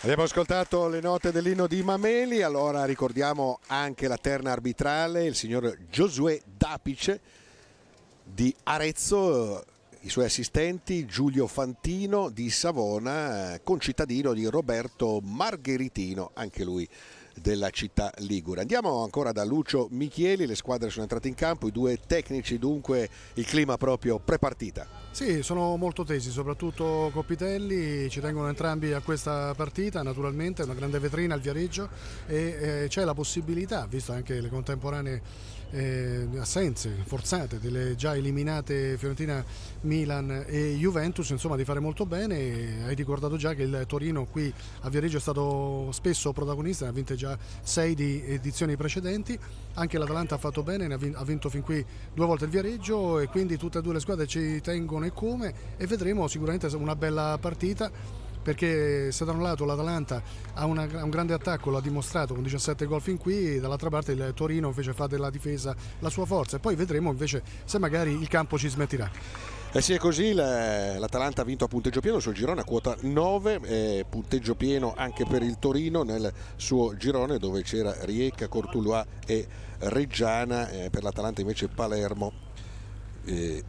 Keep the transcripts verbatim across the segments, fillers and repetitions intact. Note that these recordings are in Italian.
Abbiamo ascoltato le note dell'inno di Mameli, allora ricordiamo anche la terna arbitrale, il signor Giosuè Dapice di Arezzo, i suoi assistenti Giulio Fantino di Savona, concittadino di Roberto Margheritino, anche lui della città ligure. Andiamo ancora da Lucio Michieli, le squadre sono entrate in campo, i due tecnici, dunque il clima proprio prepartita. Sì, sono molto tesi, soprattutto Coppitelli, ci tengono entrambi a questa partita, naturalmente è una grande vetrina al Viareggio e eh, c'è la possibilità, visto anche le contemporanee eh, assenze forzate delle già eliminate Fiorentina, Milan e Juventus, insomma, di fare molto bene. Hai ricordato già che il Torino qui a Viareggio è stato spesso protagonista, ne ha vinte già sei di edizioni precedenti, anche l'Atalanta ha fatto bene, ne ha vinto fin qui due volte il Viareggio e quindi tutte e due le squadre ci tengono e come, e vedremo sicuramente una bella partita, perché se da un lato l'Atalanta ha una, un grande attacco, l'ha dimostrato con diciassette gol fin qui, dall'altra parte il Torino invece fa della difesa la sua forza, e poi vedremo invece se magari il campo ci smetterà. E sì, è così, l'Atalanta ha vinto a punteggio pieno sul girone a quota nove, eh, punteggio pieno anche per il Torino nel suo girone dove c'era Rijeka, Cortuluà e Reggiana, eh, per l'Atalanta invece Palermo, eh,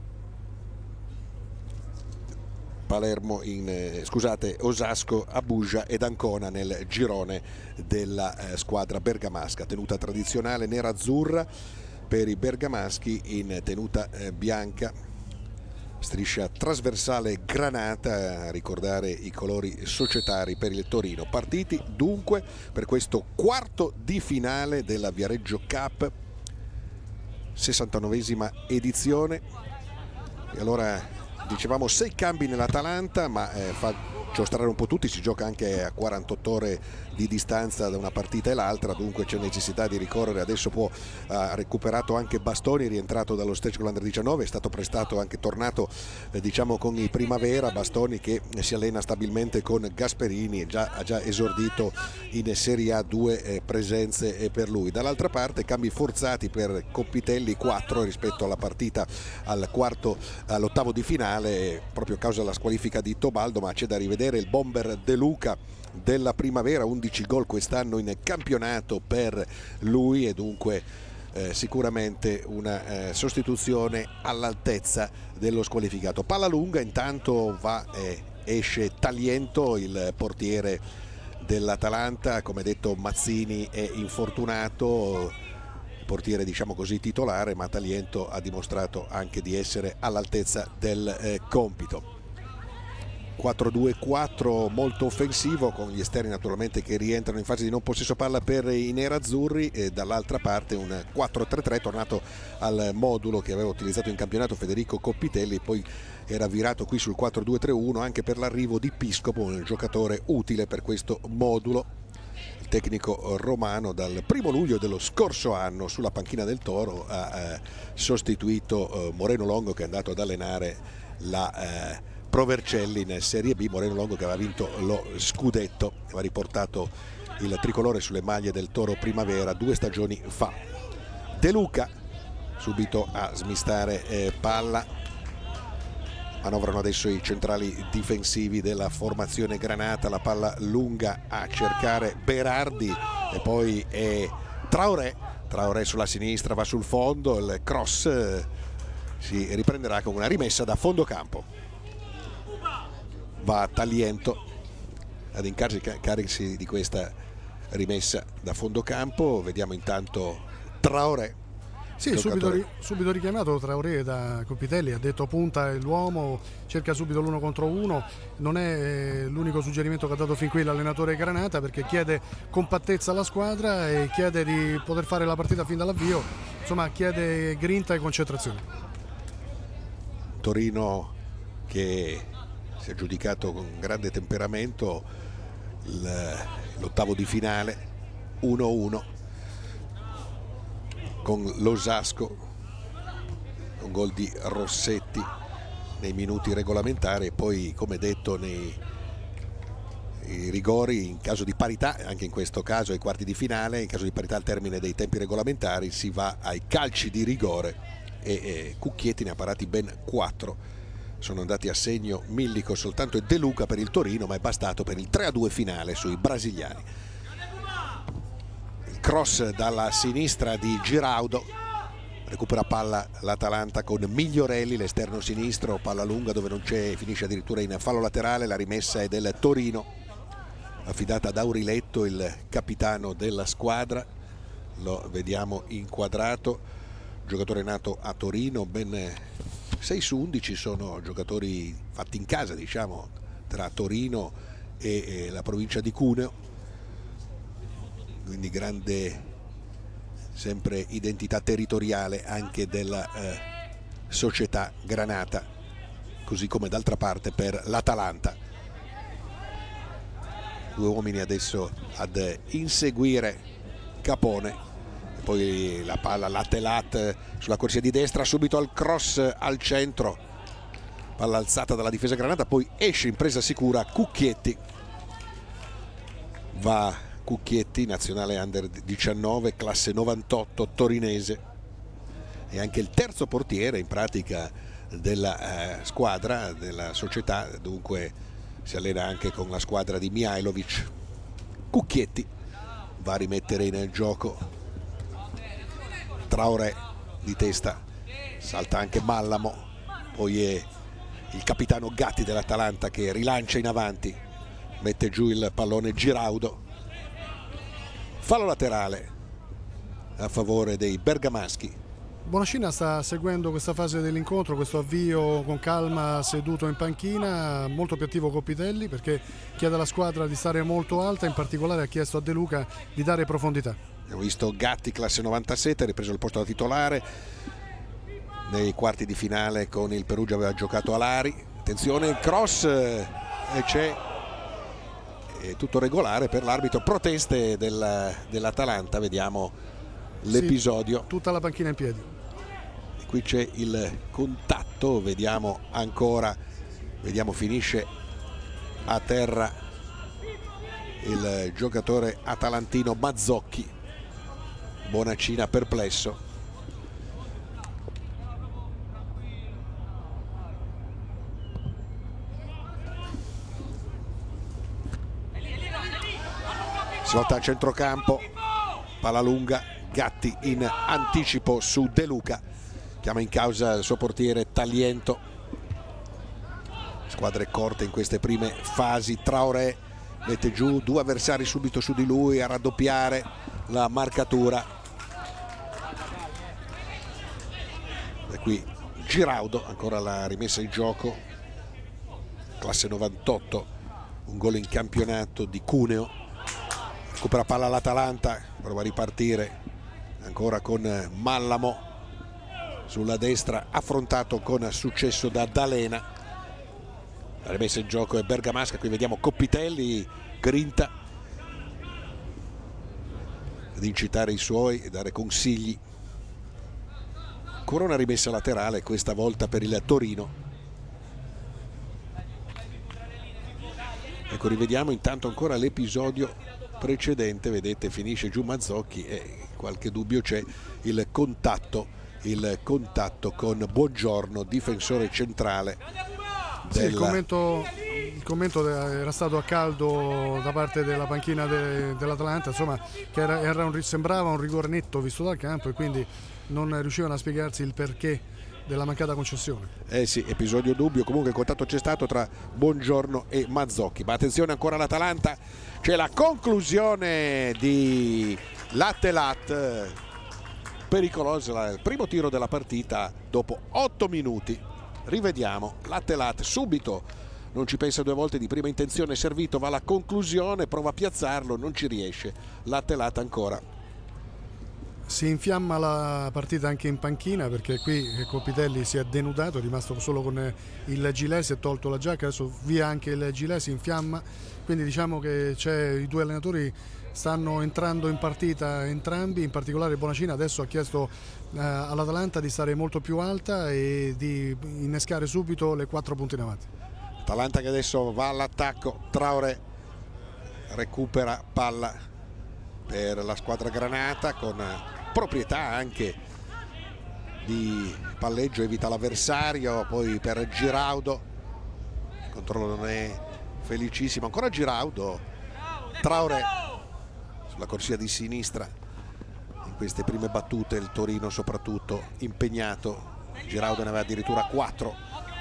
Palermo in, eh, scusate, Osasco, Abuja ed Ancona nel girone della eh, squadra bergamasca. Tenuta tradizionale nera-azzurra per i bergamaschi in tenuta eh, bianca, striscia trasversale granata a ricordare i colori societari per il Torino. Partiti dunque per questo quarto di finale della Viareggio Cup, sessantanovesima edizione. E allora dicevamo sei cambi nell'Atalanta, ma eh, fa giostrare un po' tutti, si gioca anche a quarantotto ore di distanza da una partita e l'altra, dunque c'è necessità di ricorrere. Adesso può, ha recuperato anche Bastoni, rientrato dallo stage con l'Under diciannove, è stato prestato anche, tornato eh, diciamo con i Primavera. Bastoni che si allena stabilmente con Gasperini, già, ha già esordito in Serie A, due eh, presenze per lui. Dall'altra parte cambi forzati per Coppitelli, quattro rispetto alla partita al quarto, all'ottavo di finale, proprio a causa della squalifica di Tobaldo, ma c'è da rivedere il bomber De Luca della Primavera, undici gol quest'anno in campionato per lui, e dunque eh, sicuramente una eh, sostituzione all'altezza dello squalificato. Palla lunga, intanto va eh, esce Taliento, il portiere dell'Atalanta, come detto Mazzini è infortunato, portiere diciamo così titolare, ma Taliento ha dimostrato anche di essere all'altezza del eh, compito. quattro due quattro molto offensivo, con gli esterni naturalmente che rientrano in fase di non possesso palla per i nerazzurri, e dall'altra parte un quattro tre tre tornato al modulo che aveva utilizzato in campionato Federico Coppitelli, poi era virato qui sul quattro due tre uno anche per l'arrivo di Piscopo, un giocatore utile per questo modulo. Il tecnico romano dal primo luglio dello scorso anno sulla panchina del Toro ha eh, sostituito eh, Moreno Longo, che è andato ad allenare la eh, Provercelli in Serie B. Moreno Longo che aveva vinto lo scudetto, aveva riportato il tricolore sulle maglie del Toro Primavera due stagioni fa. De Luca subito a smistare eh, palla, manovrano adesso i centrali difensivi della formazione granata, la palla lunga a cercare Berardi e poi è Traoré, Traoré sulla sinistra, va sul fondo, il cross eh, si riprenderà con una rimessa da fondo campo. Va Taliento ad incaricarsi di questa rimessa da fondo campo. Vediamo intanto Traoré. Sì, subito, subito richiamato Traoré da Coppitelli, ha detto punta l'uomo, cerca subito l'uno contro uno. Non è l'unico suggerimento che ha dato fin qui l'allenatore Granata, perché chiede compattezza alla squadra e chiede di poter fare la partita fin dall'avvio, insomma chiede grinta e concentrazione. Torino che si è giudicato con grande temperamento l'ottavo di finale uno uno con l'Osasco, un gol di Rossetti nei minuti regolamentari e poi, come detto, nei rigori in caso di parità, anche in questo caso ai quarti di finale, in caso di parità al termine dei tempi regolamentari si va ai calci di rigore e, e Cucchietti ne ha parati ben quattro sono andati a segno Millico soltanto e De Luca per il Torino, ma è bastato per il tre a due finale sui brasiliani. Il cross dalla sinistra di Giraudo, recupera palla l'Atalanta con Migliorelli, l'esterno sinistro, palla lunga dove non c'è, finisce addirittura in fallo laterale. La rimessa è del Torino, affidata ad Auriletto, il capitano della squadra. Lo vediamo inquadrato, giocatore nato a Torino, ben sei su undici sono giocatori fatti in casa, diciamo, tra Torino e la provincia di Cuneo, quindi grande sempre identità territoriale anche della eh, società granata, così come d'altra parte per l'Atalanta. Due uomini adesso ad inseguire Capone, poi la palla latte latte sulla corsia di destra, subito al cross al centro, palla alzata dalla difesa granata, poi esce in presa sicura Cucchietti, va Cucchietti, nazionale under diciannove, classe novantotto, torinese, e anche il terzo portiere in pratica della eh, squadra, della società, dunque si allena anche con la squadra di Mihailovic. Cucchietti va a rimettere in gioco Traoré di testa, salta anche Mallamo, poi è il capitano Gatti dell'Atalanta che rilancia in avanti, mette giù il pallone Giraudo. Fallo laterale a favore dei bergamaschi. Bonacina sta seguendo questa fase dell'incontro, questo avvio con calma, seduto in panchina, molto più attivo Copitelli perché chiede alla squadra di stare molto alta, in particolare ha chiesto a De Luca di dare profondità. Abbiamo visto Gatti, classe novantasette, ha ripreso il posto da titolare, nei quarti di finale con il Perugia aveva giocato a Lari. Attenzione, il cross e c'è, è tutto regolare per l'arbitro. Proteste del, dell'Atalanta, vediamo l'episodio. Sì, tutta la panchina in piedi. E qui c'è il contatto, vediamo ancora, vediamo finisce a terra il giocatore atalantino Mazzocchi. Bonacina perplesso. Si lotta a centrocampo, palla lunga, Gatti in anticipo su De Luca, chiama in causa il suo portiere Tagliento. Squadre corte in queste prime fasi. Traoré mette giù due avversari subito su di lui a raddoppiare la marcatura. E qui Giraudo, ancora la rimessa in gioco, classe novantotto, un gol in campionato di Cuneo. Recupera palla l'Atalanta, prova a ripartire ancora con Mallamo sulla destra, affrontato con successo da D'Alena. La rimessa in gioco è bergamasca, qui vediamo Copitelli, grinta ad incitare i suoi e dare consigli. Ancora una rimessa laterale, questa volta per il Torino. Ecco, rivediamo intanto ancora l'episodio precedente, vedete finisce giù Mazzocchi e qualche dubbio c'è, il contatto il contatto con Buongiorno, difensore centrale della... Sì, il commento, il commento era stato a caldo da parte della panchina de, dell'Atalanta, insomma, che era, era un, sembrava un rigore netto visto dal campo e quindi non riuscivano a spiegarsi il perché della mancata concessione. Eh sì, episodio dubbio, comunque il contatto c'è stato tra Buongiorno e Mazzocchi. Ma attenzione ancora l'Atalanta, c'è la conclusione di Latte Lat, pericolosa, il primo tiro della partita dopo otto minuti. Rivediamo Latte Lat subito, non ci pensa due volte, di prima intenzione servito, va alla conclusione, prova a piazzarlo, non ci riesce. Latte Lat ancora. Si infiamma la partita anche in panchina perché qui Copitelli si è denudato, è rimasto solo con il gilet, si è tolto la giacca, adesso via anche il gilet, si infiamma, quindi diciamo che c'è, i due allenatori stanno entrando in partita entrambi, in particolare Bonacina adesso ha chiesto eh, all'Atalanta di stare molto più alta e di innescare subito le quattro punte in avanti. Atalanta che adesso va all'attacco, Traoré recupera palla per la squadra granata con proprietà anche di palleggio, evita l'avversario, poi per Giraudo, il controllo non è felicissimo, ancora Giraudo, Traoré sulla corsia di sinistra in queste prime battute, il Torino soprattutto impegnato, Giraudo ne aveva addirittura quattro.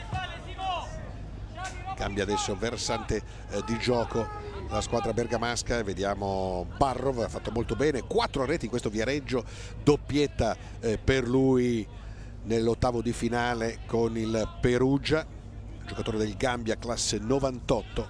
Cambia adesso versante eh, di gioco la squadra bergamasca e vediamo Barrov, ha fatto molto bene, quattro reti in questo Viareggio, doppietta eh, per lui nell'ottavo di finale con il Perugia, giocatore del Gambia classe novantotto.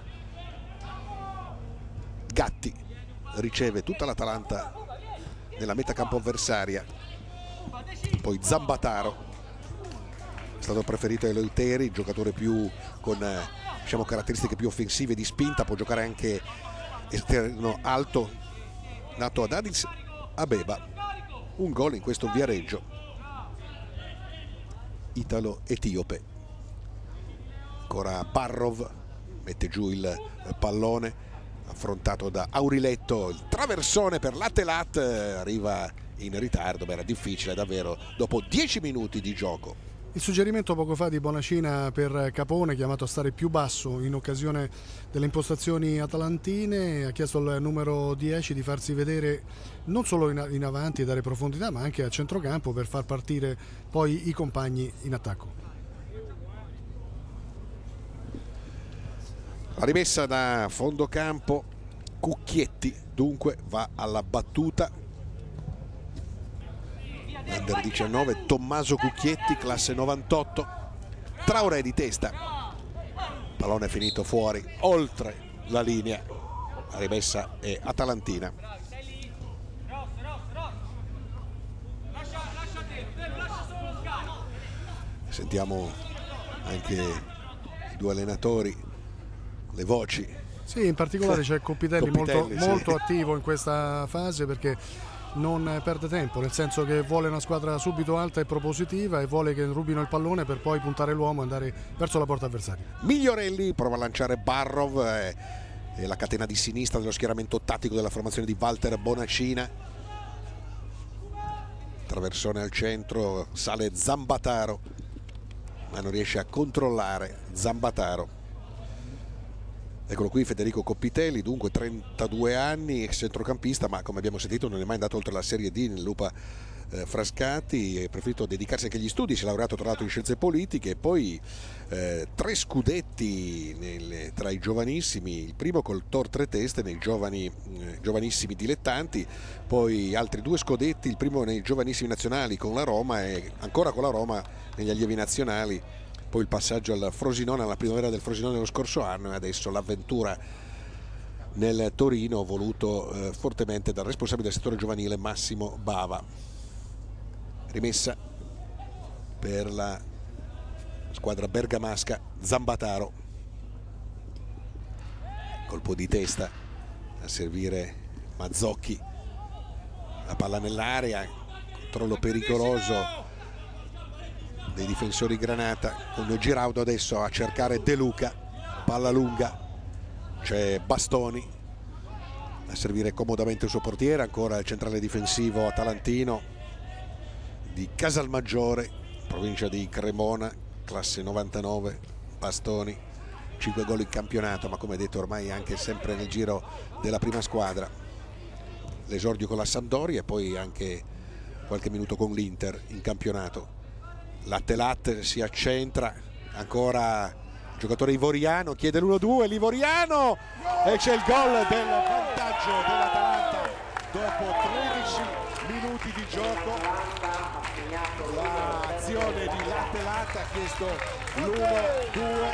Gatti riceve tutta l'Atalanta nella metacampo avversaria, poi Zambataro è stato preferito ai Leuteri, giocatore più con eh, diciamo caratteristiche più offensive di spinta, può giocare anche esterno alto, nato ad Addis Abeba. Un gol in questo Viareggio italo-etiope. Ancora Barrov mette giù il pallone affrontato da Auriletto, il traversone per l'Atelat, arriva in ritardo, ma era difficile davvero dopo dieci minuti di gioco. Il suggerimento poco fa di Bonacina per Capone, chiamato a stare più basso in occasione delle impostazioni atalantine, ha chiesto al numero dieci di farsi vedere non solo in, in avanti e dare profondità, ma anche a centrocampo per far partire poi i compagni in attacco. La rimessa da fondo campo, Cucchietti dunque va alla battuta. Under diciannove, Tommaso Cucchietti, classe novantotto. Traoré di testa, pallone è finito fuori oltre la linea, la rimessa è atalantina. Sentiamo anche i due allenatori, le voci. Sì, in particolare c'è Copitelli, Copitelli molto, sì. molto attivo in questa fase, perché non perde tempo, nel senso che vuole una squadra subito alta e propositiva e vuole che rubino il pallone per poi puntare l'uomo e andare verso la porta avversaria. Migliorelli prova a lanciare Barrov e, e la catena di sinistra dello schieramento tattico della formazione di Walter Bonacina. Traversone al centro, sale Zambataro ma non riesce a controllare Zambataro. Eccolo qui Federico Copitelli, dunque trentadue anni, ex centrocampista, ma come abbiamo sentito non è mai andato oltre la Serie D nel Lupa eh, Frascati, è preferito dedicarsi anche agli studi, si è laureato tra l'altro in scienze politiche, e poi eh, tre scudetti nel, tra i giovanissimi, il primo col Tor Tre Teste nei giovani, eh, giovanissimi dilettanti, poi altri due scudetti, il primo nei giovanissimi nazionali con la Roma e ancora con la Roma negli allievi nazionali. Poi il passaggio al Frosinone, alla primavera del Frosinone lo scorso anno, e adesso l'avventura nel Torino voluto eh, fortemente dal responsabile del settore giovanile Massimo Bava. Rimessa per la squadra bergamasca, Zambataro, colpo di testa a servire Mazzocchi, la palla nell'area, controllo pericoloso dei difensori Granata, con Giraudo adesso a cercare De Luca, palla lunga, c'è Bastoni a servire comodamente il suo portiere, ancora il centrale difensivo atalantino di Casalmaggiore, provincia di Cremona, classe novantanove, Bastoni, cinque gol in campionato, ma come detto ormai anche sempre nel giro della prima squadra, l'esordio con la Sampdoria e poi anche qualche minuto con l'Inter in campionato. L'Atelat si accentra, ancora il giocatore ivoriano, chiede l'uno due, l'ivoriano, e c'è il gol del vantaggio dell'Atalanta dopo tredici minuti di gioco. L'azione di l'Atelat ha chiesto l'uno due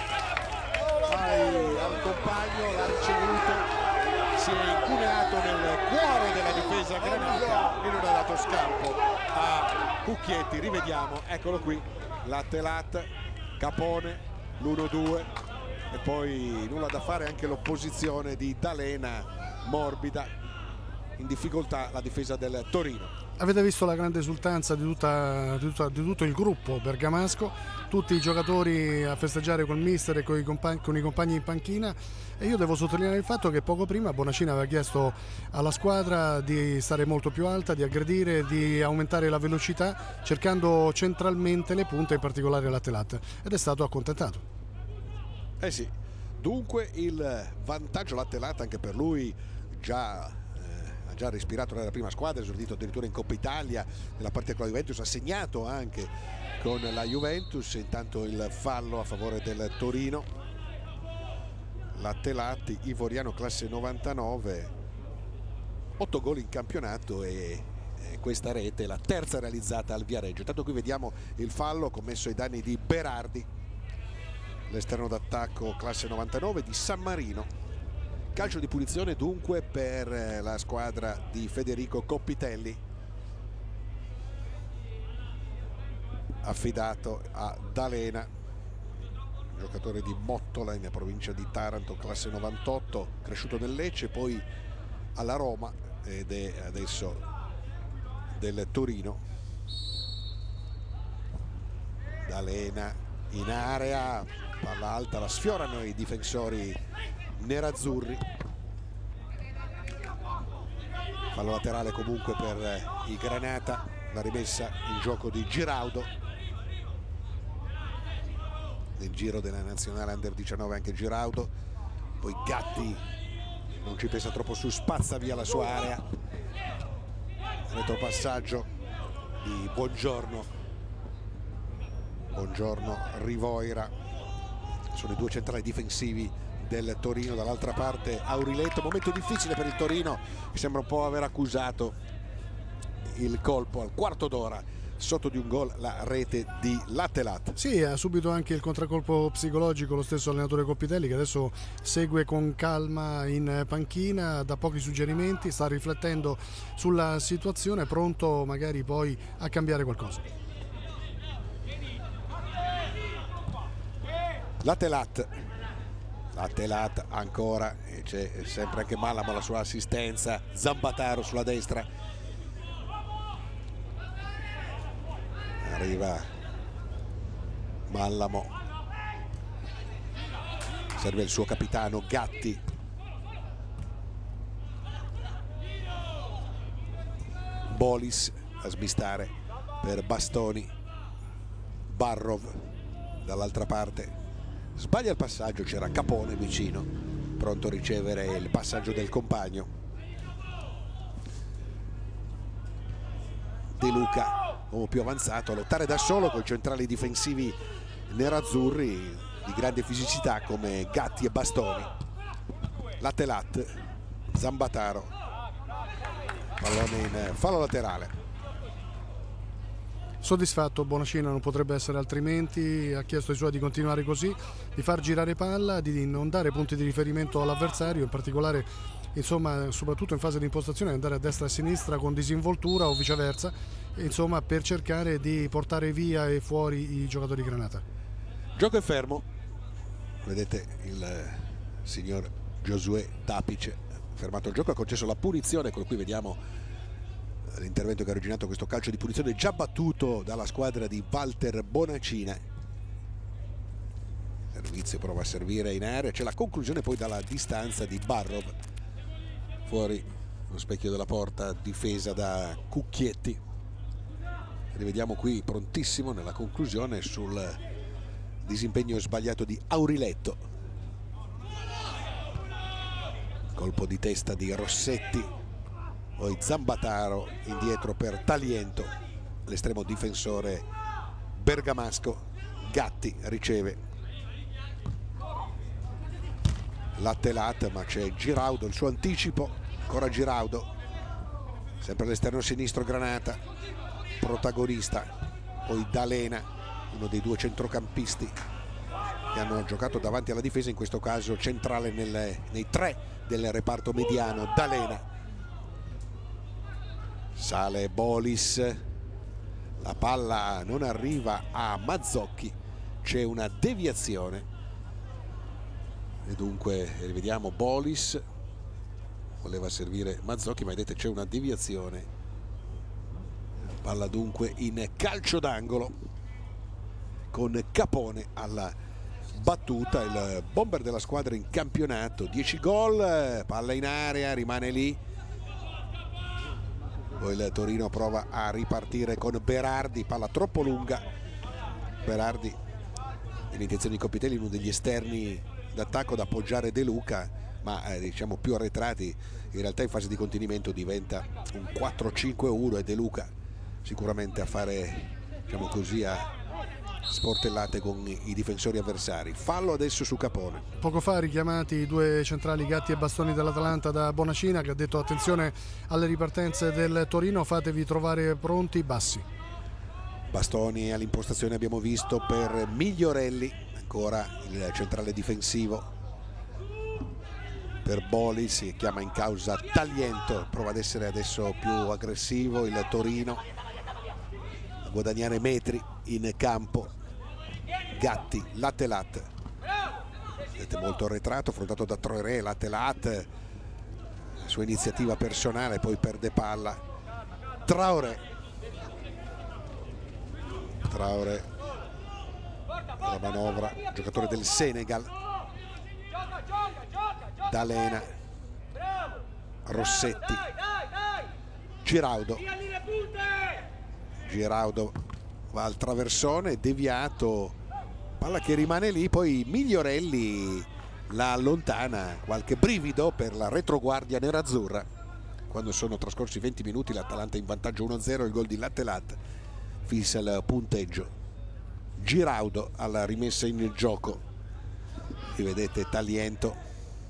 al compagno, l'ha ricevuto, si è incuneato nel cuore della difesa Granata e non ha dato scampo a Cucchietti. Rivediamo, eccolo qui l'Atelat, Capone, l'uno due e poi nulla da fare anche l'opposizione di D'Alena, morbida, in difficoltà la difesa del Torino. Avete visto la grande esultanza di, tutta, di, tutta, di tutto il gruppo bergamasco, tutti i giocatori a festeggiare col mister e con i, compagni, con i compagni in panchina, e io devo sottolineare il fatto che poco prima Bonacina aveva chiesto alla squadra di stare molto più alta, di aggredire, di aumentare la velocità, cercando centralmente le punte, in particolare la Telat, ed è stato accontentato. Eh sì, dunque il vantaggio la Telat anche per lui già... ha già respirato nella prima squadra, ha esordito addirittura in Coppa Italia nella partita con la Juventus, ha segnato anche con la Juventus. Intanto il fallo a favore del Torino. La Telatti, ivoriano classe novantanove, otto gol in campionato e questa rete la terza realizzata al Viareggio. Intanto qui vediamo il fallo commesso ai danni di Berardi, l'esterno d'attacco classe novantanove di San Marino. Calcio di punizione dunque per la squadra di Federico Coppitelli, affidato a D'Alena, giocatore di Mottola in provincia di Taranto, classe novantotto, cresciuto nel Lecce, poi alla Roma ed è adesso del Torino. D'Alena in area, palla alta, la sfiorano i difensori nerazzurri. Fallo laterale comunque per i Granata, la rimessa in gioco di Giraudo. Nel giro della nazionale under diciannove anche Giraudo, poi Gatti non ci pensa troppo su, spazza via la sua area, retropassaggio di Buongiorno, Buongiorno Rivoira, sono i due centrali difensivi del Torino. Dall'altra parte Auriletto, momento difficile per il Torino che sembra un po' aver accusato il colpo al quarto d'ora, sotto di un gol la rete di Lattelat. Sì, ha subito anche il contraccolpo psicologico lo stesso allenatore Coppitelli, che adesso segue con calma in panchina, dà pochi suggerimenti, sta riflettendo sulla situazione, pronto magari poi a cambiare qualcosa. Lattelat La Telat ancora, e c'è sempre anche Mallamo, la sua assistenza, Zambataro sulla destra, arriva Mallamo, serve il suo capitano Gatti, Bolis a smistare per Bastoni, Barrov dall'altra parte. Sbaglia il passaggio, c'era Capone vicino, pronto a ricevere il passaggio del compagno. De Luca, uomo più avanzato, a lottare da solo con i centrali difensivi nerazzurri di grande fisicità come Gatti e Bastoni. Lattelat, Zambataro, pallone in fallo laterale. Soddisfatto Bonacina, non potrebbe essere altrimenti, ha chiesto ai suoi di continuare così, di far girare palla, di non dare punti di riferimento all'avversario, in particolare insomma soprattutto in fase di impostazione andare a destra e a sinistra con disinvoltura o viceversa, insomma per cercare di portare via e fuori i giocatori Granata. Gioco è fermo, vedete il signor Giosuè Tapice fermato il gioco, ha concesso la punizione, con cui vediamo l'intervento che ha originato questo calcio di punizione già battuto dalla squadra di Walter Bonacina. Servizio prova a servire in area, c'è la conclusione poi dalla distanza di Barrov, fuori lo specchio della porta, difesa da Cucchietti. Rivediamo qui prontissimo nella conclusione sul disimpegno sbagliato di Auriletto, colpo di testa di Rossetti, poi Zambataro indietro per Taliento, l'estremo difensore bergamasco. Gatti riceve, Lattelat, ma c'è Giraudo, il suo anticipo, ancora Giraudo, sempre all'esterno sinistro Granata, protagonista, poi D'Alena, uno dei due centrocampisti che hanno giocato davanti alla difesa, in questo caso centrale nel, nei tre del reparto mediano. D'Alena, sale Bolis, la palla non arriva a Mazzocchi, c'è una deviazione e dunque rivediamo Bolis, voleva servire Mazzocchi ma vedete c'è una deviazione Palla dunque in calcio d'angolo con Capone alla battuta, il bomber della squadra in campionato, dieci gol, palla in area, rimane lì. Poi il Torino prova a ripartire con Berardi, palla troppo lunga. Berardi nell'intenzione di Copitelli, uno degli esterni d'attacco da appoggiare De Luca, ma eh, diciamo più arretrati. In realtà in fase di contenimento diventa un quattro cinque uno e De Luca sicuramente a fare, diciamo così, a sportellate con i difensori avversari. Fallo adesso su Capone. Poco fa richiamati i due centrali Gatti e Bastoni dell'Atalanta da Bonacina, che ha detto attenzione alle ripartenze del Torino, fatevi trovare pronti, bassi. Bastoni all'impostazione abbiamo visto per Migliorelli, ancora il centrale difensivo per Boli, si chiama in causa Tagliento, prova ad essere adesso più aggressivo il Torino, a guadagnare metri in campo. Gatti, Lattelat, vedete molto arretrato, affrontato da Traoré. Lattelat, sua iniziativa personale, poi perde palla. Traoré, Traoré, la manovra, giocatore del Senegal. D'Alena, Rossetti, Giraudo, Giraudo va al traversone, deviato, palla che rimane lì, poi Migliorelli la allontana, qualche brivido per la retroguardia nerazzurra. Quando sono trascorsi venti minuti l'Atalanta in vantaggio uno a zero, il gol di Lattelat fissa il punteggio. Giraudo alla rimessa in gioco, qui vedete Tagliento.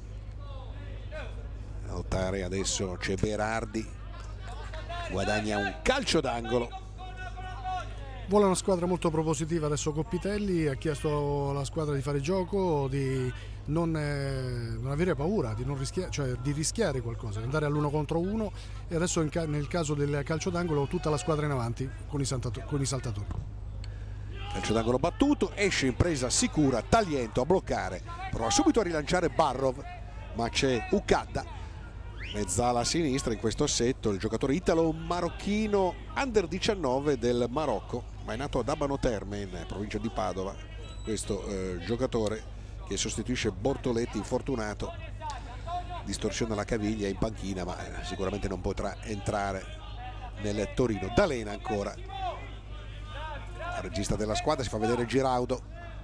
A lottare adesso c'è Berardi, guadagna un calcio d'angolo. Vuole una squadra molto propositiva adesso. Copitelli ha chiesto alla squadra di fare gioco, di non, eh, non avere paura, di, non rischiare, cioè di rischiare qualcosa, di andare all'uno contro uno, e adesso in ca nel caso del calcio d'angolo tutta la squadra in avanti con i, con i saltatori. Calcio d'angolo battuto, esce in presa sicura Tagliento a bloccare, prova subito a rilanciare Barrov, ma c'è Ucadda, mezzala a sinistra in questo assetto, il giocatore italo-marocchino under diciannove del Marocco, ma è nato ad Abano Terme in provincia di Padova. Questo eh, giocatore che sostituisce Bortoletti, infortunato, distorsiona la caviglia, in panchina, ma eh, sicuramente non potrà entrare nel Torino. D'Alena ancora, il regista della squadra, si fa vedere Giraudo,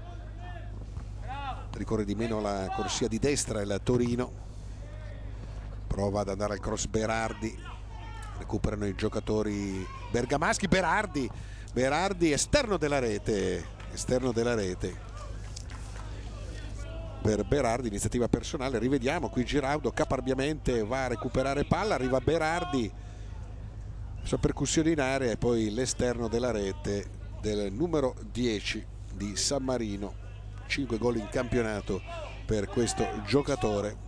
ricorre di meno la corsia di destra il Torino, prova ad andare al cross Berardi, recuperano i giocatori bergamaschi. Berardi, Berardi esterno della rete, esterno della rete per Berardi, iniziativa personale. Rivediamo qui Giraudo, caparbiamente va a recuperare palla, arriva Berardi, sua percussione in area, e poi l'esterno della rete del numero dieci di San Marino. Cinque gol in campionato per questo giocatore,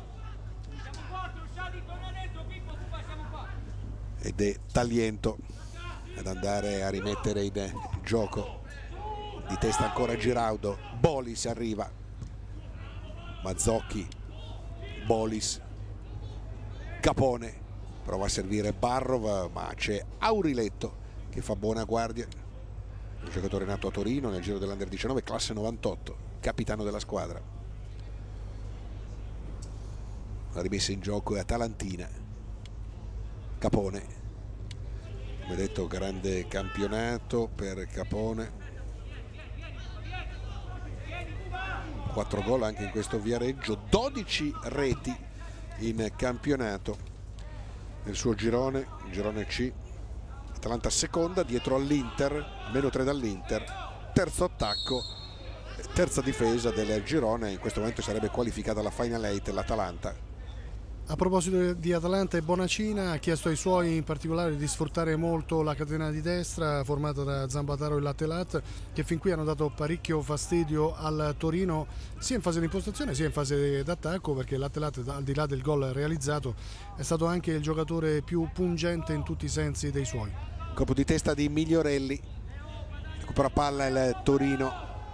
ed è Tagliento ad andare a rimettere in gioco. Di testa ancora Giraudo, Bolis arriva, Mazzocchi, Bolis, Capone prova a servire Barrov, ma c'è Auriletto che fa buona guardia, un giocatore nato a Torino nel giro dell'Under diciannove, classe novantotto, capitano della squadra. La rimessa in gioco è atalantina. Capone, come detto, grande campionato per Capone, quattro gol anche in questo Viareggio, dodici reti in campionato nel suo girone, il girone C. Atalanta seconda dietro all'Inter, meno tre dall'Inter, terzo attacco, terza difesa del girone. In questo momento sarebbe qualificata la Final Eight l'Atalanta. A proposito di Atalanta e Bonacina, ha chiesto ai suoi in particolare di sfruttare molto la catena di destra formata da Zambataro e Lattelat, che fin qui hanno dato parecchio fastidio al Torino sia in fase di impostazione sia in fase d'attacco, perché Lattelat, al di là del gol realizzato, è stato anche il giocatore più pungente in tutti i sensi dei suoi. Colpo di testa di Migliorelli, recupera palla il Torino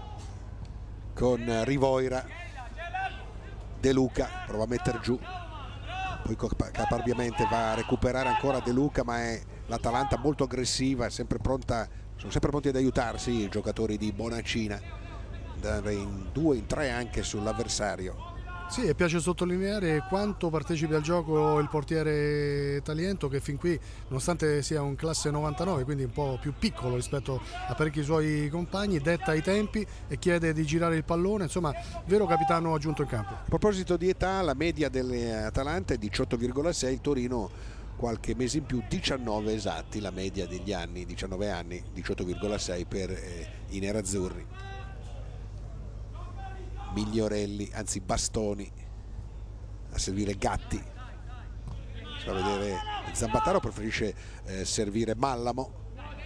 con Rivoira, De Luca prova a mettere giù, poi caparbiamente va a recuperare ancora De Luca, ma è l'Atalanta molto aggressiva, sempre pronta, sono sempre pronti ad aiutarsi i giocatori di Bonacina, andare in due, in tre anche sull'avversario. Sì, e piace sottolineare quanto partecipi al gioco il portiere Taliento, che fin qui, nonostante sia un classe novantanove, quindi un po' più piccolo rispetto a parecchi suoi compagni, detta i tempi e chiede di girare il pallone, insomma vero capitano aggiunto in campo. A proposito di età, la media dell'Atalanta è diciotto virgola sei, il Torino qualche mese in più, diciannove esatti, la media degli anni, diciannove anni, diciotto virgola sei per eh, i nerazzurri. Migliorelli, anzi Bastoni a servire Gatti, si fa vedere Zambataro, preferisce eh, servire Mallamo.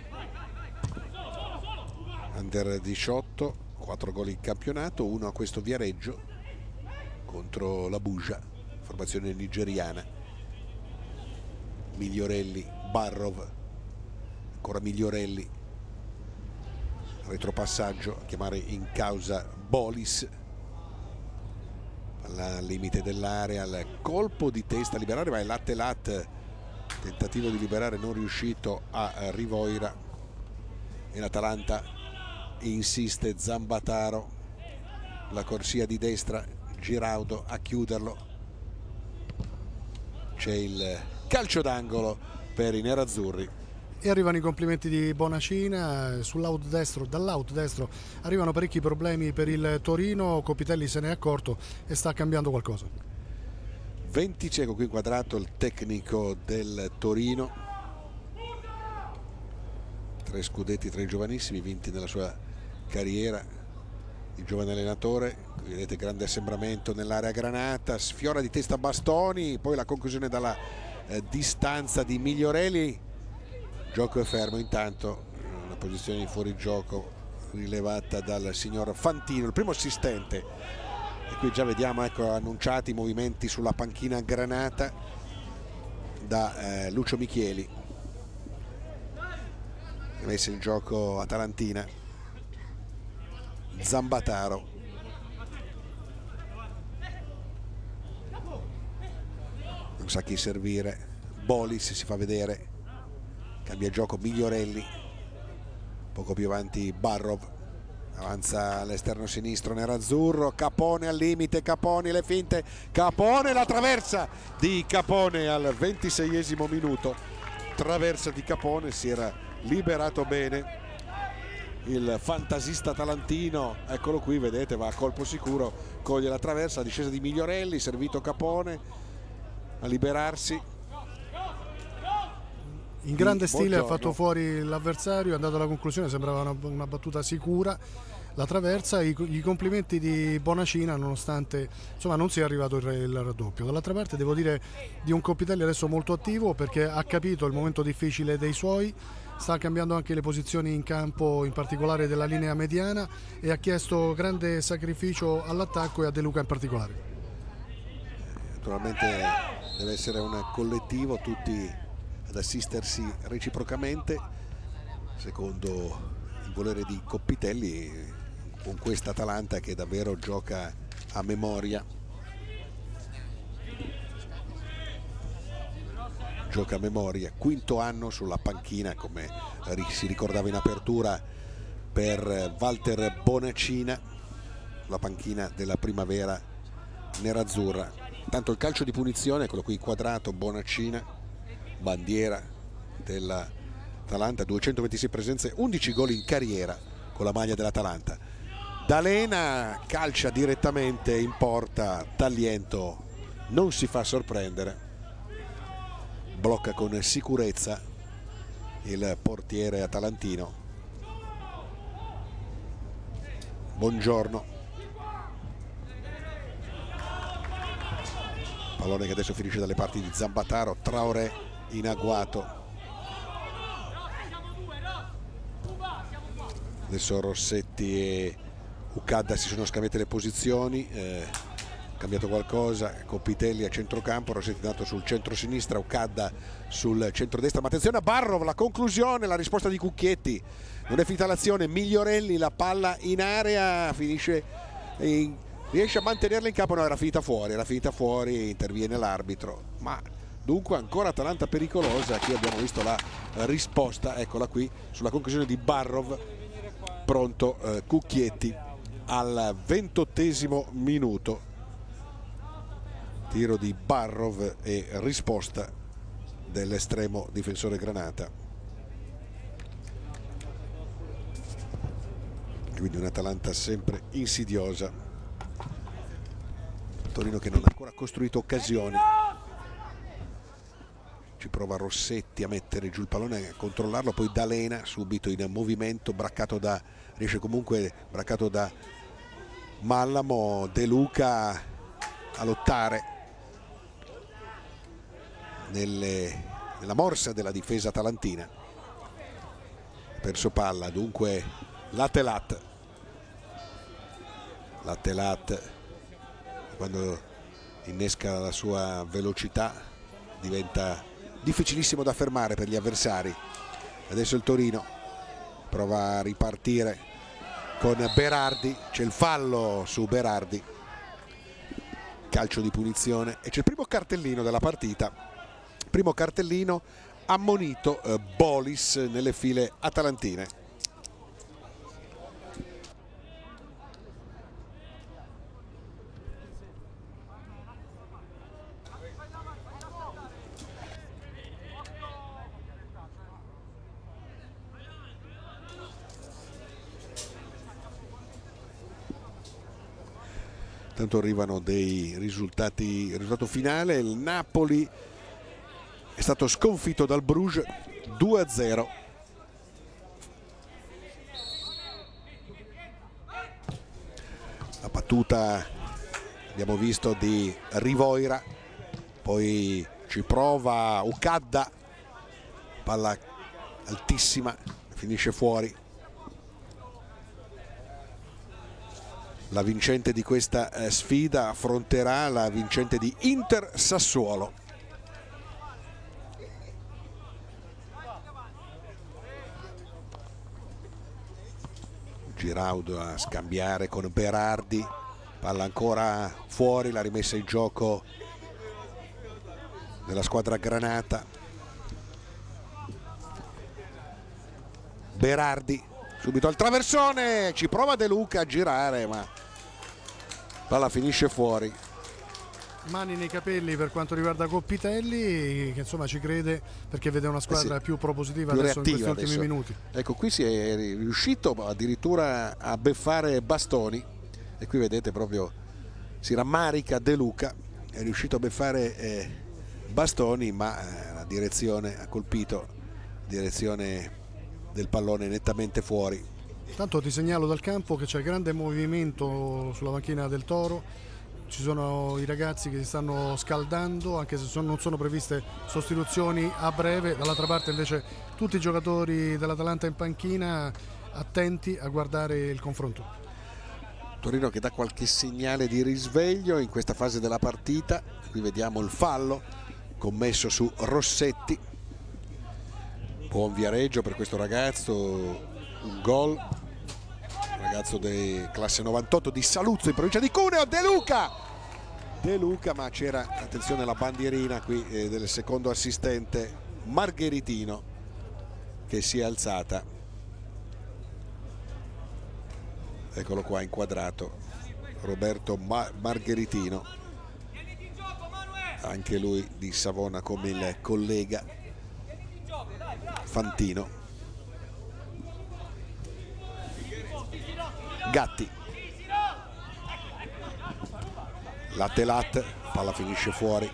Under diciotto, quattro gol in campionato, uno a questo Viareggio contro la Buja, formazione nigeriana. Migliorelli, Barrov, ancora Migliorelli, retropassaggio a chiamare in causa Bolis, al limite dell'area, al colpo di testa a liberare, ma è Lattelat, tentativo di liberare non riuscito a Rivoira, e l'Atalanta insiste. Zambataro, la corsia di destra, Giraudo a chiuderlo, c'è il calcio d'angolo per i nerazzurri. E arrivano i complimenti di Bonacina sull'out destro, dall'out destro arrivano parecchi problemi per il Torino, Copitelli se ne è accorto e sta cambiando qualcosa. venti cieco qui inquadrato il tecnico del Torino, tre scudetti tra i giovanissimi vinti nella sua carriera di giovane allenatore. Qui vedete grande assembramento nell'area granata, sfiora di testa Bastoni, poi la conclusione dalla eh, distanza di Migliorelli. Gioco è fermo intanto, una posizione di fuorigioco rilevata dal signor Fantino, il primo assistente, e qui già vediamo, ecco, annunciati i movimenti sulla panchina granata da eh, Lucio Michieli. Messa in gioco atalantina. Zambataro, non sa chi servire, Bolis si fa vedere, cambia gioco Migliorelli, poco più avanti Barrov, avanza all'esterno sinistro nerazzurro, Capone al limite, Caponi le finte, Capone, la traversa di Capone al ventiseiesimo minuto, traversa di Capone, si era liberato bene il fantasista talantino, eccolo qui, vedete, va a colpo sicuro, coglie la traversa, la discesa di Migliorelli, servito Capone a liberarsi. In grande stile Buongiorno. Ha fatto fuori l'avversario, è andato alla conclusione, sembrava una, una battuta sicura, la traversa, i, i complimenti di Bonacina nonostante insomma non sia arrivato il, il raddoppio. Dall'altra parte devo dire di un Copitelli adesso molto attivo, perché ha capito il momento difficile dei suoi, sta cambiando anche le posizioni in campo, in particolare della linea mediana, e ha chiesto grande sacrificio all'attacco e a De Luca in particolare. Naturalmente deve essere un collettivo, tutti ad assistersi reciprocamente, secondo il volere di Copitelli, con questa Atalanta che davvero gioca a memoria, gioca a memoria, quinto anno sulla panchina, come si ricordava in apertura, per Walter Bonacina, la panchina della primavera nerazzurra. Tanto il calcio di punizione, eccolo qui inquadrato, Bonacina, bandiera dell'Atalanta, duecentoventisei presenze, undici gol in carriera con la maglia dell'Atalanta. D'Alena calcia direttamente in porta, Taliento non si fa sorprendere, blocca con sicurezza il portiere atalantino. Buongiorno, pallone che adesso finisce dalle parti di Zambataro, Traoré in agguato, adesso Rossetti e Ucadda si sono scambiate le posizioni, eh, cambiato qualcosa, Copitelli a centrocampo, Rossetti è andato sul centro-sinistra, Ucadda sul centro-destra, ma attenzione a Barrov, la conclusione, la risposta di Cucchietti, non è finita l'azione, Migliorelli, la palla in area, finisce in, riesce a mantenerla in campo, no, era finita fuori, era finita fuori, interviene l'arbitro, ma Dunque ancora Atalanta pericolosa. Qui abbiamo visto la risposta, eccola qui, sulla conclusione di Barrov. Pronto eh, Cucchietti al ventottesimo minuto. Tiro di Barrov e risposta dell'estremo difensore granata. Quindi un'Atalanta sempre insidiosa. Torino che non ha ancora costruito occasioni. Ci prova Rossetti a mettere giù il pallone, a controllarlo, poi D'Alena subito in movimento, braccato da, riesce comunque, braccato da Mallamo. De Luca a lottare nelle, nella morsa della difesa atalantina. Perso palla, dunque Latelat. Latelat quando innesca la sua velocità diventa difficilissimo da fermare per gli avversari. Adesso il Torino prova a ripartire con Berardi, c'è il fallo su Berardi, calcio di punizione e c'è il primo cartellino della partita, primo cartellino, ammonito eh, Bolis nelle file atalantine. Tanto arrivano dei risultati, il risultato finale, il Napoli è stato sconfitto dal Bruges due a zero. La battuta abbiamo visto di Rivoira, poi ci prova Ukadda, palla altissima, finisce fuori. La vincente di questa eh, sfida affronterà la vincente di Inter Sassuolo. Giraudo a scambiare con Berardi, palla ancora fuori, la rimessa in gioco della squadra granata. Berardi subito al traversone, ci prova De Luca a girare ma palla finisce fuori. Mani nei capelli per quanto riguarda Coppitelli, che insomma ci crede perché vede una squadra eh sì, più propositiva più adesso in questi ultimi adesso. minuti. Ecco, qui si è riuscito addirittura a beffare Bastoni e qui vedete proprio si rammarica De Luca, è riuscito a beffare eh, Bastoni ma eh, la direzione ha colpito, direzione del pallone nettamente fuori. Tanto ti segnalo dal campo che c'è grande movimento sulla panchina del Toro, ci sono i ragazzi che si stanno scaldando anche se sono, non sono previste sostituzioni a breve, dall'altra parte invece tutti i giocatori dell'Atalanta in panchina attenti a guardare il confronto. Torino che dà qualche segnale di risveglio in questa fase della partita, qui vediamo il fallo commesso su Rossetti. Buon Viareggio per questo ragazzo, un gol, ragazzo di classe novantotto di Saluzzo in provincia di Cuneo. De Luca, De Luca ma c'era, attenzione, la bandierina qui eh, del secondo assistente Margheritino che si è alzata, eccolo qua inquadrato, Roberto Ma Margheritino, anche lui di Savona come il collega Fantino. Gatti, Latelat, palla finisce fuori,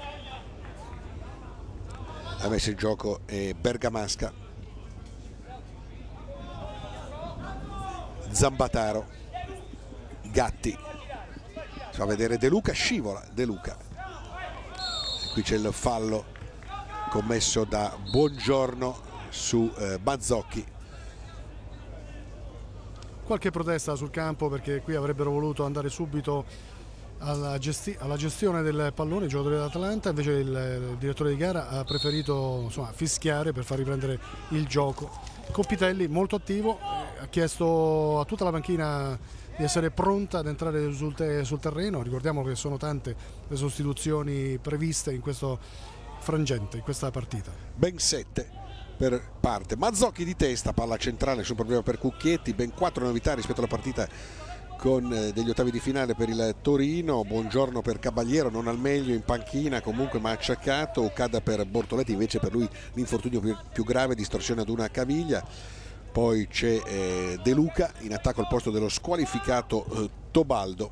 ha messo in gioco eh, Bergamasca. Zambataro, Gatti, si fa vedere De Luca, scivola De Luca e qui c'è il fallo commesso da Buongiorno su eh, Mazzocchi. Qualche protesta sul campo perché qui avrebbero voluto andare subito alla, gesti alla gestione del pallone i giocatori dell'Atalanta, invece il, il direttore di gara ha preferito insomma, fischiare per far riprendere il gioco. Coppitelli molto attivo, eh, ha chiesto a tutta la panchina di essere pronta ad entrare sul, te sul terreno. Ricordiamo che sono tante le sostituzioni previste in questo frangente in questa partita. Ben sette per parte. Mazzocchi di testa, palla centrale, nessun problema per Cucchietti, ben quattro novità rispetto alla partita con degli ottavi di finale per il Torino. Buongiorno per Caballero, non al meglio in panchina comunque ma acciaccato. Ucada per Bortoletti, invece per lui l'infortunio più, più grave, distorsione ad una caviglia. Poi c'è eh, De Luca in attacco al posto dello squalificato eh, Tobaldo.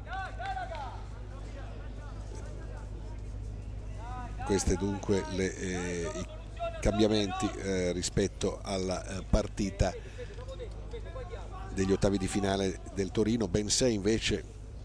Questi dunque le, eh, i cambiamenti eh, rispetto alla eh, partita degli ottavi di finale del Torino. Ben sei invece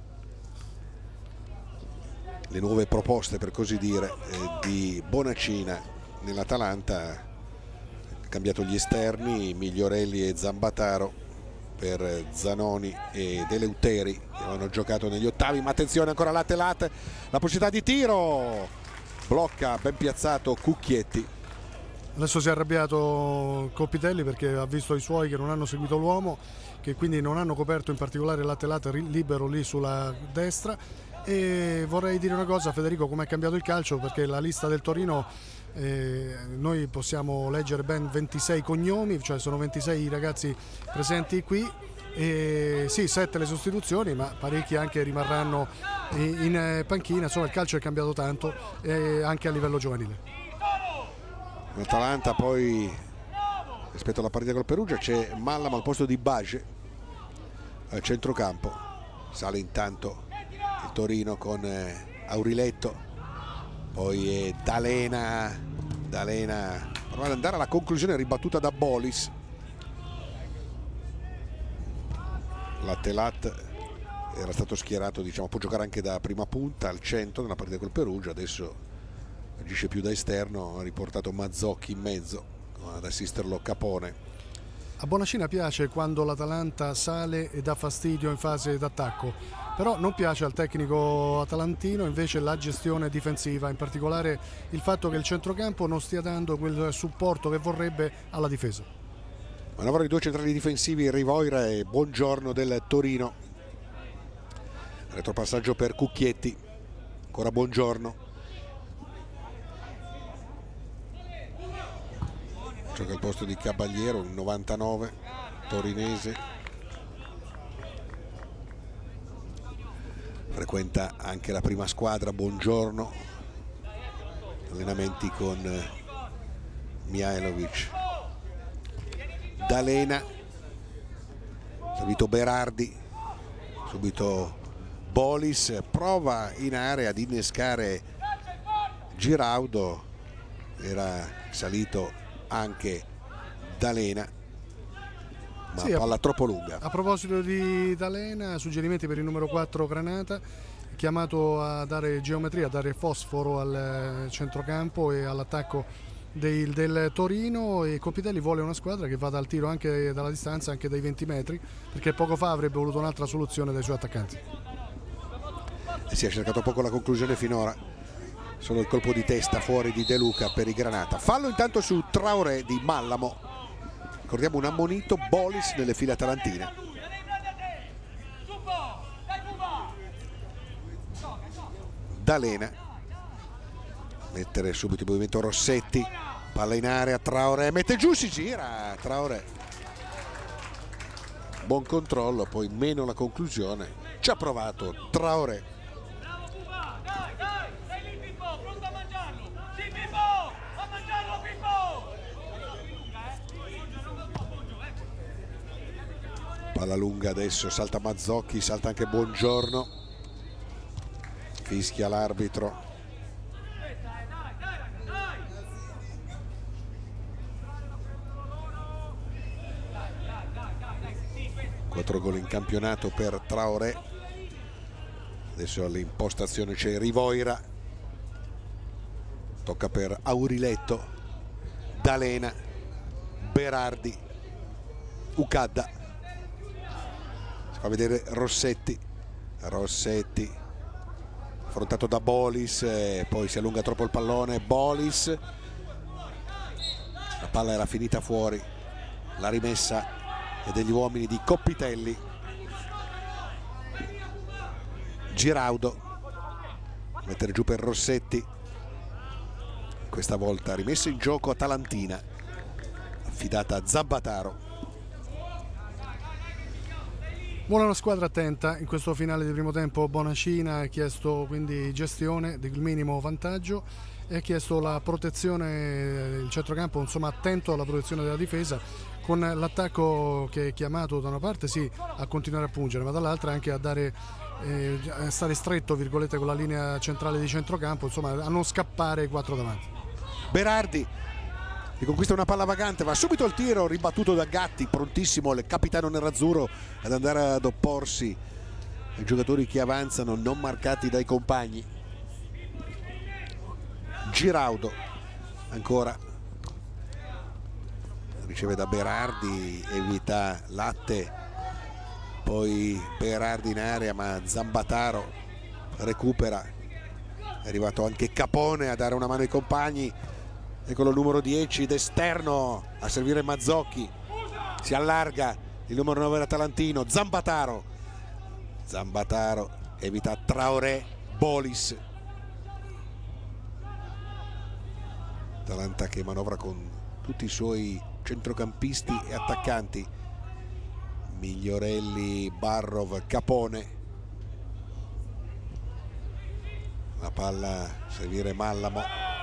le nuove proposte, per così dire, eh, di Bonacina nell'Atalanta. Cambiato gli esterni, Migliorelli e Zambataro per Zanoni e De Leuteri, che hanno giocato negli ottavi. Ma attenzione ancora latte latte, la possibilità di tiro, blocca ben piazzato Cucchietti. Adesso si è arrabbiato Coppitelli perché ha visto i suoi che non hanno seguito l'uomo, che quindi non hanno coperto in particolare latte latte libero lì sulla destra. E vorrei dire una cosa, Federico, come è cambiato il calcio, perché la lista del Torino eh, noi possiamo leggere ben ventisei cognomi, cioè sono ventisei i ragazzi presenti qui, e sì, sette le sostituzioni, ma parecchi anche rimarranno in, in panchina. Insomma, il calcio è cambiato tanto, eh, anche a livello giovanile. L'Atalanta poi rispetto alla partita col Perugia c'è Mallamo al posto di Bage al centrocampo. Sale intanto il Torino con eh, Auriletto, poi è D'Alena. D'Alena prova ad andare alla conclusione, ribattuta da Bolis. Lattelat era stato schierato, diciamo, può giocare anche da prima punta al centro nella partita col Perugia, adesso agisce più da esterno. Ha riportato Mazzocchi in mezzo ad assisterlo Capone. A Bonacina piace quando l'Atalanta sale e dà fastidio in fase d'attacco, però non piace al tecnico atalantino invece la gestione difensiva, in particolare il fatto che il centrocampo non stia dando quel supporto che vorrebbe alla difesa. Manovra di due centrali difensivi, Rivoira e Buongiorno del Torino. Retropassaggio per Cucchietti, ancora Buongiorno. Gioca al posto di Caballero, il novantanove, torinese. Frequenta anche la prima squadra, Buongiorno. Allenamenti con Mihailovic. D'Alena, subito Berardi, subito Bolis, prova in area ad innescare Giraudo, era salito anche D'Alena, ma sì, palla troppo lunga. A proposito di D'Alena, suggerimenti per il numero quattro Granata, chiamato a dare geometria, a dare fosforo al centrocampo e all'attacco del, del Torino, e Coppitelli vuole una squadra che vada al tiro anche dalla distanza, anche dai venti metri, perché poco fa avrebbe voluto un'altra soluzione dai suoi attaccanti. E si è cercato poco la conclusione finora, solo il colpo di testa fuori di De Luca per i Granata. Fallo intanto su Traoré di Mallamo, ricordiamo un ammonito Bolis nelle file atalantine. D'Alena, mettere subito in movimento Rossetti, palla in area, Traoré mette giù, si gira Traoré, buon controllo, poi meno la conclusione. Ci ha provato Traoré. Palla lunga adesso, salta Mazzocchi, salta anche Buongiorno, fischia l'arbitro. Quattro gol in campionato per Traoré. Adesso all'impostazione c'è Rivoira, tocca per Auriletto, D'Alena, Berardi, Ucadda, si fa vedere Rossetti, Rossetti affrontato da Bolis, e poi si allunga troppo il pallone, Bolis, la palla era finita fuori, la rimessa è degli uomini di Coppitelli. Giraudo, mettere giù per Rossetti, questa volta rimessa in gioco atalantina, affidata a Zambataro. Buona una squadra attenta in questo finale di primo tempo. Bonacina ha chiesto quindi gestione del minimo vantaggio e ha chiesto la protezione, il centrocampo insomma attento alla protezione della difesa, con l'attacco che è chiamato da una parte sì a continuare a pungere, ma dall'altra anche a dare eh, a stare stretto virgolette con la linea centrale di centrocampo, insomma a non scappare quattro davanti. Berardi che conquista una palla vagante, va subito al tiro, ribattuto da Gatti, prontissimo il capitano nerazzurro ad andare ad opporsi ai giocatori che avanzano non marcati dai compagni. Giraudo ancora riceve da Berardi, evita Latte, poi Berardi in area ma Zambataro recupera, è arrivato anche Capone a dare una mano ai compagni. Eccolo il numero dieci d'esterno a servire Mazzocchi, si allarga il numero nove atalantino Zambataro, Zambataro evita Traoré, Bolis. Atalanta che manovra con tutti i suoi centrocampisti e attaccanti, Migliorelli, Barrov, Capone. La palla a servire Mallamo,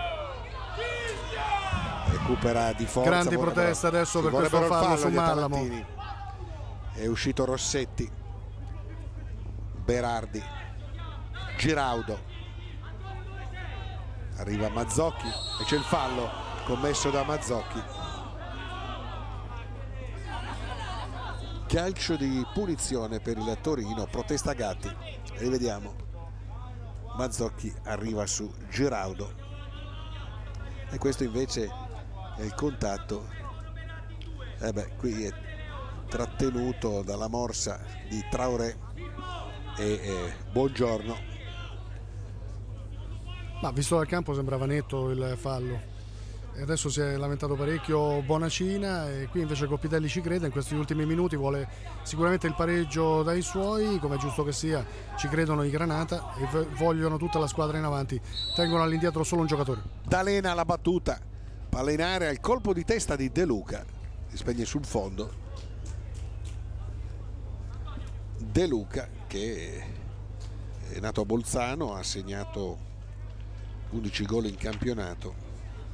recupera di forza. Grandi proteste adesso per questo fallo su Mallamo. È uscito Rossetti, Berardi, Giraudo, arriva Mazzocchi e c'è il fallo commesso da Mazzocchi. Calcio di punizione per il Torino, protesta Gatti. Rivediamo, Mazzocchi arriva su Giraudo e questo invece è il contatto, eh beh, qui è trattenuto dalla morsa di Traoré e eh, Buongiorno. Ma visto dal campo sembrava netto il fallo e adesso si è lamentato parecchio Bonacina, e qui invece Coppitelli ci crede, in questi ultimi minuti vuole sicuramente il pareggio dai suoi, come è giusto che sia. Ci credono i Granata e vogliono tutta la squadra in avanti, tengono all'indietro solo un giocatore. D'Alena la battuta, palla in area, il colpo di testa di De Luca, si spegne sul fondo. De Luca che è nato a Bolzano, ha segnato undici gol in campionato,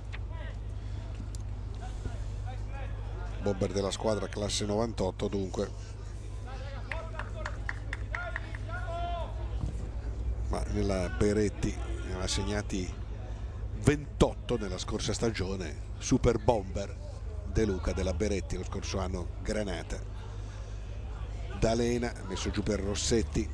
bomber della squadra classe novantotto dunque, ma nella Beretti ne aveva segnati ventotto nella scorsa stagione, super bomber De Luca della Beretti, lo scorso anno Granata. D'Alena messo giù per Rossetti,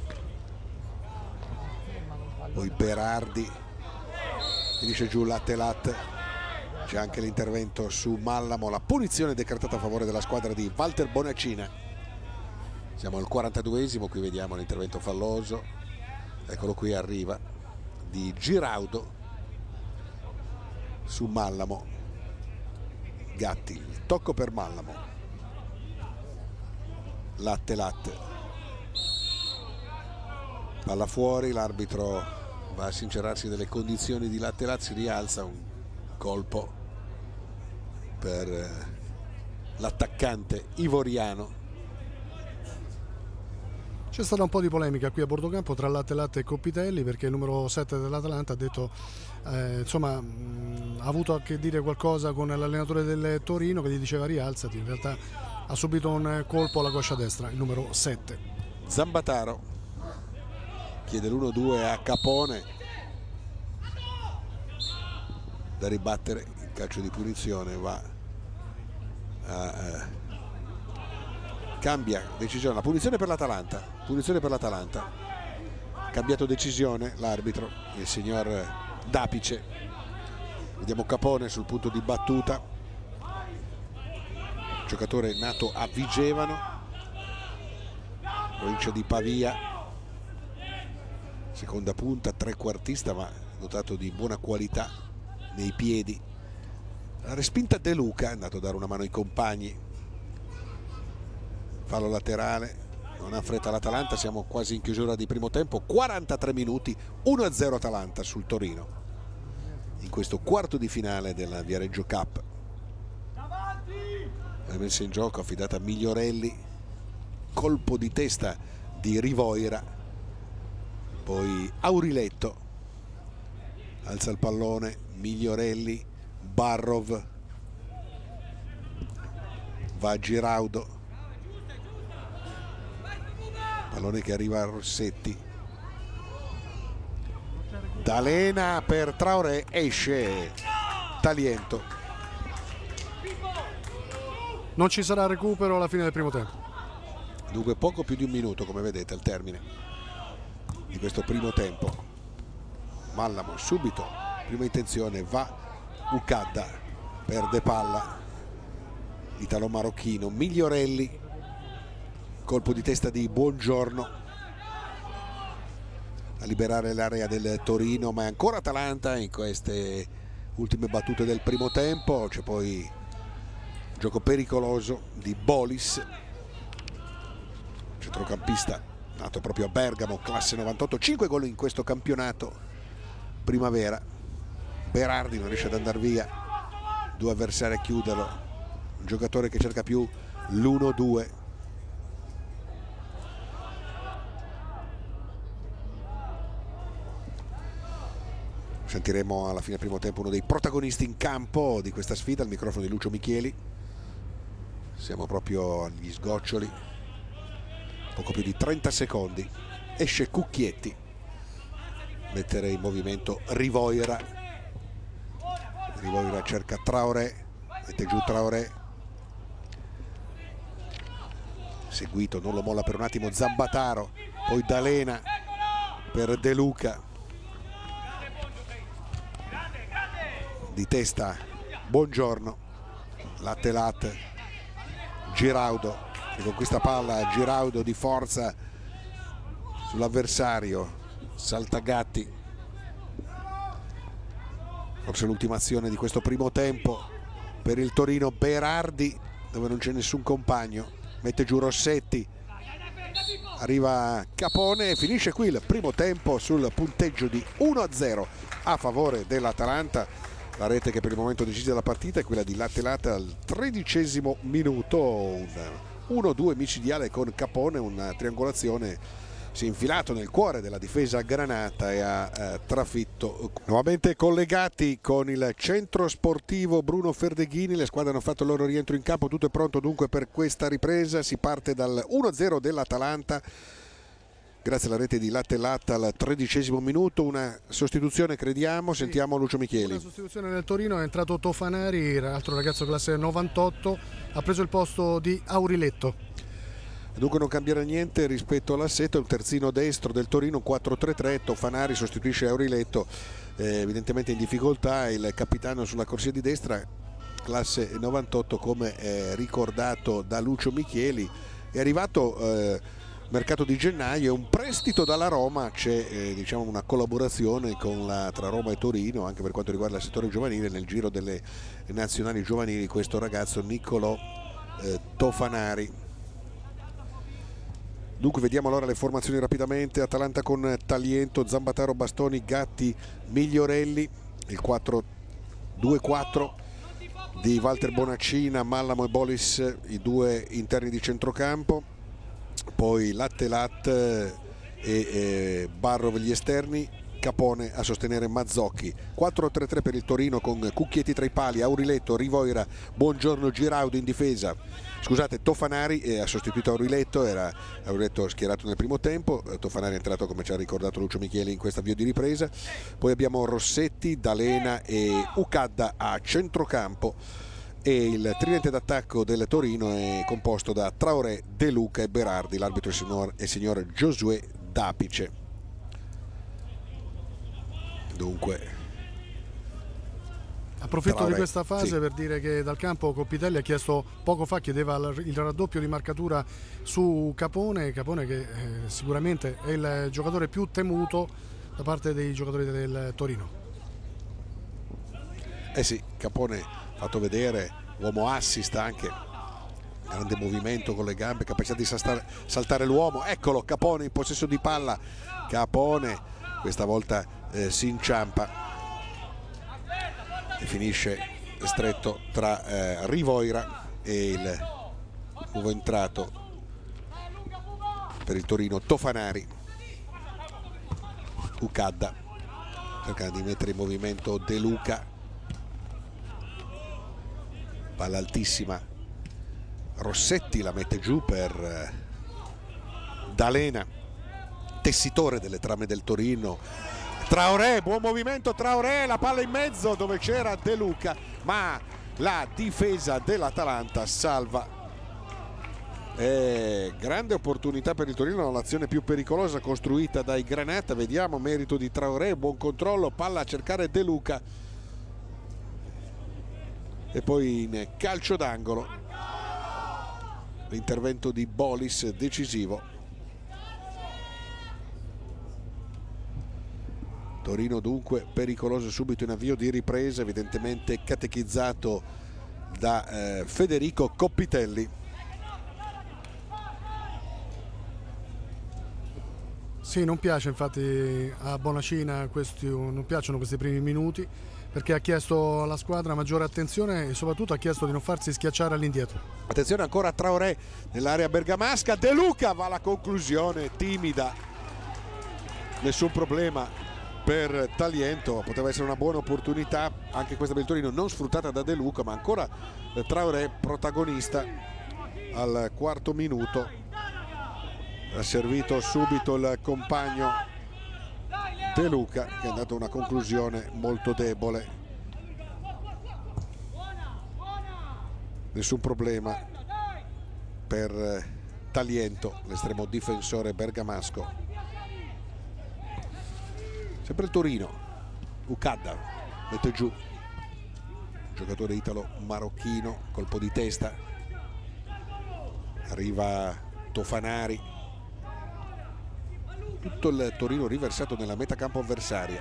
poi Berardi finisce giù Latte Latte. C'è anche l'intervento su Mallamo, la punizione decretata a favore della squadra di Walter Bonacina. Siamo al quarantaduesimo, qui vediamo l'intervento falloso, eccolo qui, arriva di Giraudo su Mallamo. Gatti, il tocco per Mallamo, Latte Latte, palla fuori, l'arbitro va a sincerarsi delle condizioni di Latte Latte, si rialza, un colpo per l'attaccante ivoriano. C'è stata un po' di polemica qui a Bordocampo tra Latte Latte e Coppitelli, perché il numero sette dell'Atalanta ha detto eh, insomma mh, ha avuto a che dire qualcosa con l'allenatore del Torino che gli diceva rialzati, in realtà ha subito un colpo alla coscia destra il numero sette. Zambataro chiede l'uno due a Capone, da ribattere, il calcio di punizione va a, a cambia decisione, la punizione per l'Atalanta, punizione per l'Atalanta, cambiato decisione l'arbitro, il signor Dapice. Vediamo Capone sul punto di battuta, giocatore nato a Vigevano, provincia di Pavia, seconda punta, trequartista ma dotato di buona qualità nei piedi. La respinta De Luca, è andato a dare una mano ai compagni, fallo laterale, non ha fretta l'Atalanta, siamo quasi in chiusura di primo tempo, quarantatré minuti, uno a zero Atalanta sul Torino. in questo quarto di finale della Viareggio Cup. La messa in gioco affidata a Migliorelli, colpo di testa di Rivoira, poi Auriletto alza il pallone, Migliorelli, Barrov, va Giraudo, pallone che arriva a Rossetti, D'Alena per Traoré, esce Taliento. Non ci sarà recupero alla fine del primo tempo. Dunque poco più di un minuto, come vedete, al termine di questo primo tempo. Mallamo subito, prima intenzione, va Ucadda, perde palla, italo-marocchino, Migliorelli, colpo di testa di Buongiorno a liberare l'area del Torino, ma è ancora Atalanta in queste ultime battute del primo tempo. C'è poi gioco pericoloso di Bolis, centrocampista nato proprio a Bergamo, classe novantotto, cinque gol in questo campionato primavera. Berardi non riesce ad andare via, due avversari a chiuderlo, un giocatore che cerca più l'uno due. Sentiremo alla fine del primo tempo uno dei protagonisti in campo di questa sfida, al microfono di Lucio Micheli. Siamo proprio agli sgoccioli, poco più di trenta secondi. Esce Cucchietti, mettere in movimento Rivoira, Rivoira cerca Traoré, mette giù Traoré, seguito, non lo molla per un attimo Zambataro, poi D'Alena per De Luca, di testa Buongiorno, latte latte, Giraudo che conquista palla, Giraudo di forza sull'avversario, Saltagatti, forse l'ultima azione di questo primo tempo per il Torino. Berardi, dove non c'è nessun compagno, mette giù Rossetti, arriva Capone e finisce qui il primo tempo sul punteggio di uno a zero a favore dell'Atalanta. La rete che per il momento decide la partita è quella di Latte Latte al tredicesimo minuto, un uno due micidiale con Capone, una triangolazione, si è infilato nel cuore della difesa granata e ha eh, trafitto. Nuovamente collegati con il centro sportivo Bruno Ferdeghini, le squadre hanno fatto il loro rientro in campo, tutto è pronto dunque per questa ripresa. Si parte dal uno a zero dell'Atalanta grazie alla rete di Latte Latte al tredicesimo minuto. Una sostituzione, crediamo, sentiamo Lucio Micheli. Una sostituzione nel Torino, è entrato Tofanari, altro ragazzo classe novantotto, ha preso il posto di Auriletto. Dunque non cambierà niente rispetto all'assetto, il terzino destro del Torino, quattro tre tre, Tofanari sostituisce Auriletto, eh, evidentemente in difficoltà il capitano sulla corsia di destra, classe novantotto come eh, ricordato da Lucio Micheli. È arrivato eh, mercato di gennaio, è un prestito dalla Roma, c'è eh, diciamo una collaborazione con la, tra Roma e Torino anche per quanto riguarda il settore giovanile. Nel giro delle nazionali giovanili questo ragazzo Niccolò eh, Tofanari. Dunque vediamo allora le formazioni rapidamente. Atalanta con Taliento, Zambataro, Bastoni, Gatti, Migliorelli, il quattro due quattro di Walter Bonaccina, Mallamo e Bolis, i due interni di centrocampo, poi Latte Latte e, e Barrov gli esterni, Capone a sostenere Mazzocchi. Quattro tre tre per il Torino con Cucchietti tra i pali, Auriletto, Rivoira, Buongiorno, Giraudo in difesa. Scusate, Tofanari eh, ha sostituito Auriletto, era Auriletto schierato nel primo tempo, Tofanari è entrato come ci ha ricordato Lucio Micheli in questa avvio di ripresa. Poi abbiamo Rossetti, D'Alena e Ucadda a centrocampo e il tridente d'attacco del Torino è composto da Traoré, De Luca e Berardi. L'arbitro è il signor, è il signor Giosuè Dapice. Dunque approfitto Traoré, di questa fase sì, per dire che dal campo Coppitelli ha chiesto poco fa, chiedeva il raddoppio di marcatura su Capone, Capone che eh, sicuramente è il giocatore più temuto da parte dei giocatori del Torino. Eh sì, Capone fatto vedere, uomo assist anche, grande movimento con le gambe, capacità di saltare, saltare l'uomo. Eccolo Capone in possesso di palla, Capone questa volta eh, si inciampa, e finisce stretto tra eh, Rivoira e il nuovo entrato per il Torino Tofanari. Ucadda cerca di mettere in movimento De Luca, palla altissima, Rossetti la mette giù per eh, D'Alena, tessitore delle trame del Torino. Traoré, buon movimento Traoré, la palla in mezzo dove c'era De Luca, ma la difesa dell'Atalanta salva. Eh, grande opportunità per il Torino, l'azione più pericolosa costruita dai Granata. Vediamo, merito di Traoré, buon controllo, palla a cercare De Luca e poi in calcio d'angolo l'intervento di Bolis decisivo. Torino dunque pericoloso subito in avvio di ripresa, evidentemente catechizzato da eh, Federico Coppitelli. Sì, non piace infatti a Bonacina, questi, non piacciono questi primi minuti, perché ha chiesto alla squadra maggiore attenzione e soprattutto ha chiesto di non farsi schiacciare all'indietro. Attenzione ancora a Traoré nell'area bergamasca, De Luca va alla conclusione, timida, nessun problema per Taliento, poteva essere una buona opportunità anche questa del Torino, non sfruttata da De Luca, ma ancora Traoré protagonista al quarto minuto. Ha servito subito il compagno De Luca che ha dato una conclusione molto debole. Nessun problema per Taliento, l'estremo difensore bergamasco. Sempre il Torino, Ucadda mette giù, giocatore italo-marocchino, colpo di testa, arriva Tofanari, tutto il Torino riversato nella metacampo avversaria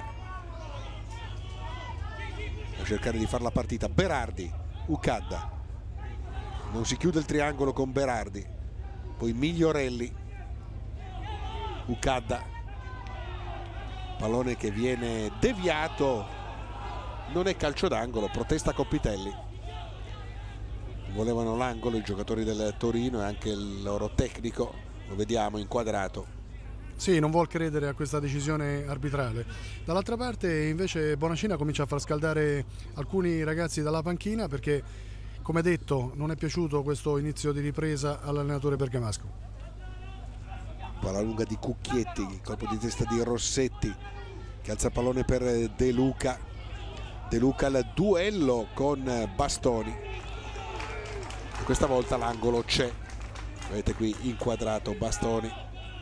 a cercare di fare la partita. Berardi, Ucadda, non si chiude il triangolo con Berardi, poi Migliorelli, Ucadda, pallone che viene deviato, non è calcio d'angolo, protesta Coppitelli. Volevano l'angolo i giocatori del Torino e anche il loro tecnico, lo vediamo inquadrato. Sì, non vuol credere a questa decisione arbitrale. Dall'altra parte invece Bonacina comincia a far scaldare alcuni ragazzi dalla panchina perché, come detto, non è piaciuto questo inizio di ripresa all'allenatore bergamasco. Palla lunga di Cucchietti, colpo di testa di Rossetti che alza il pallone per De Luca. De Luca al duello con Bastoni. E questa volta l'angolo c'è, vedete qui inquadrato Bastoni.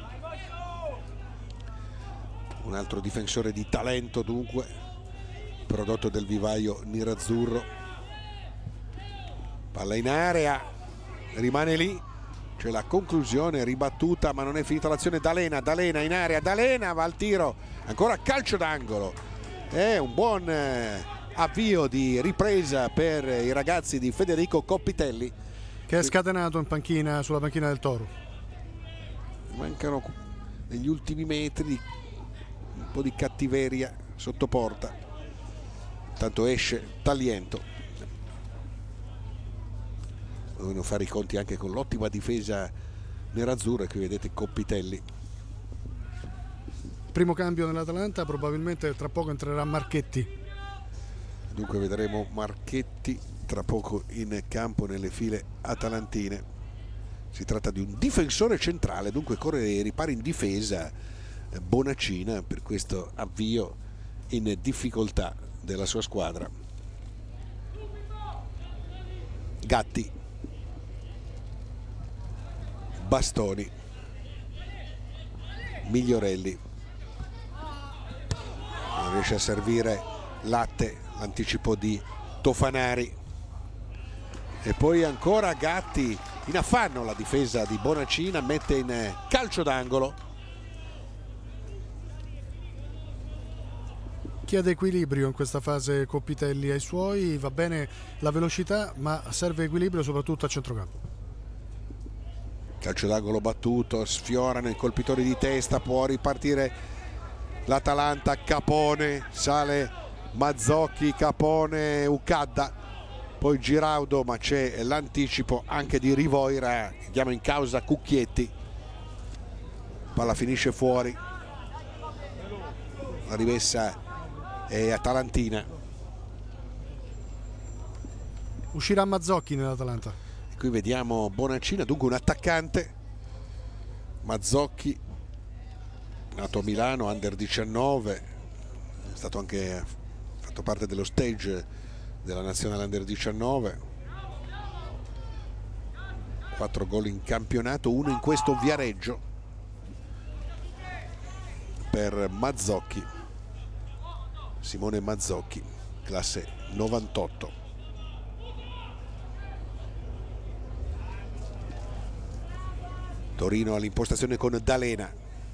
Un altro difensore di talento dunque, prodotto del vivaio nerazzurro. Palla in area, rimane lì, c'è la conclusione ribattuta ma non è finita l'azione. D'Alena, D'Alena in area, D'Alena va al tiro, ancora calcio d'angolo. È un buon avvio di ripresa per i ragazzi di Federico Coppitelli, che è scatenato in panchina, sulla panchina del Toro. Mancano negli ultimi metri un po' di cattiveria sotto porta, tanto esce Taliento. Devono fare i conti anche con l'ottima difesa nerazzurra. Qui vedete Coppitelli. Primo cambio nell'Atalanta, probabilmente tra poco entrerà Marchetti. Dunque vedremo Marchetti tra poco in campo nelle file atalantine. Si tratta di un difensore centrale, dunque corre ai ripari in difesa Bonacina per questo avvio in difficoltà della sua squadra. Gatti, Bastoni, Migliorelli, non riesce a servire Latte, l'anticipo di Tofanari e poi ancora Gatti in affanno. La difesa di Bonacina mette in calcio d'angolo. Chiede equilibrio in questa fase Coppitelli ai suoi, va bene la velocità ma serve equilibrio soprattutto a centrocampo. Calcio d'angolo battuto, sfiorano i colpitori di testa, può ripartire l'Atalanta. Capone sale Mazzocchi, Capone, Ucadda, poi Giraudo, ma c'è l'anticipo anche di Rivoira, chiama in causa Cucchietti, palla finisce fuori, la rimessa è atalantina. Uscirà Mazzocchi nell'Atalanta. E qui vediamo Bonacina, dunque un attaccante. Mazzocchi, nato a Milano, under diciannove, è stato anche fatto parte dello stage della nazionale under diciannove, quattro gol in campionato, uno in questo Viareggio per Mazzocchi, Simone Mazzocchi, classe novantotto. Torino all'impostazione con D'Alena,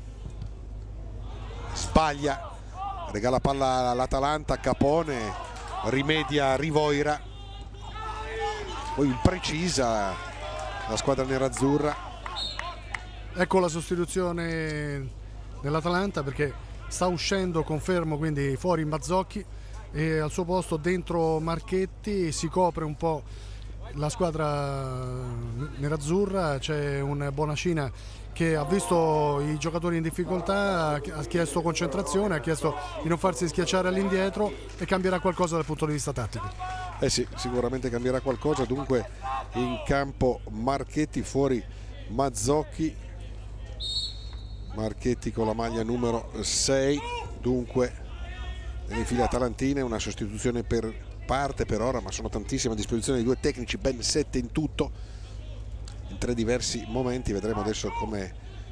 sbaglia, regala palla all'Atalanta, Capone rimedia Rivoira, poi imprecisa la squadra nerazzurra. Ecco la sostituzione dell'Atalanta, perché sta uscendo, confermo, quindi fuori Mazzocchi e al suo posto dentro Marchetti. Si copre un po' la squadra nerazzurra, c'è un Bonacina che ha visto i giocatori in difficoltà, ha chiesto concentrazione, ha chiesto di non farsi schiacciare all'indietro e cambierà qualcosa dal punto di vista tattico. Eh sì, sicuramente cambierà qualcosa. Dunque in campo Marchetti, fuori Mazzocchi, Marchetti con la maglia numero sei, dunque nelle file atalantine una sostituzione per parte per ora, ma sono tantissime a disposizione di due tecnici, ben sette in tutto, in tre diversi momenti. Vedremo adesso come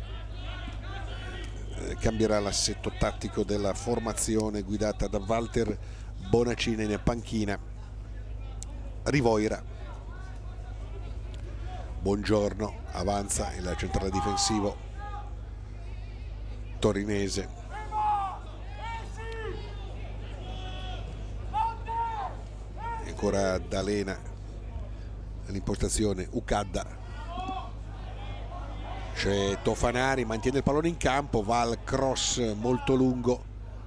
cambierà l'assetto tattico della formazione guidata da Walter Bonacina. In panchina Rivoira, Buongiorno, avanza il centrale difensivo torinese. Ancora D'Alena all'impostazione, Ucadda, c'è Tofanari, mantiene il pallone in campo, va al cross molto lungo,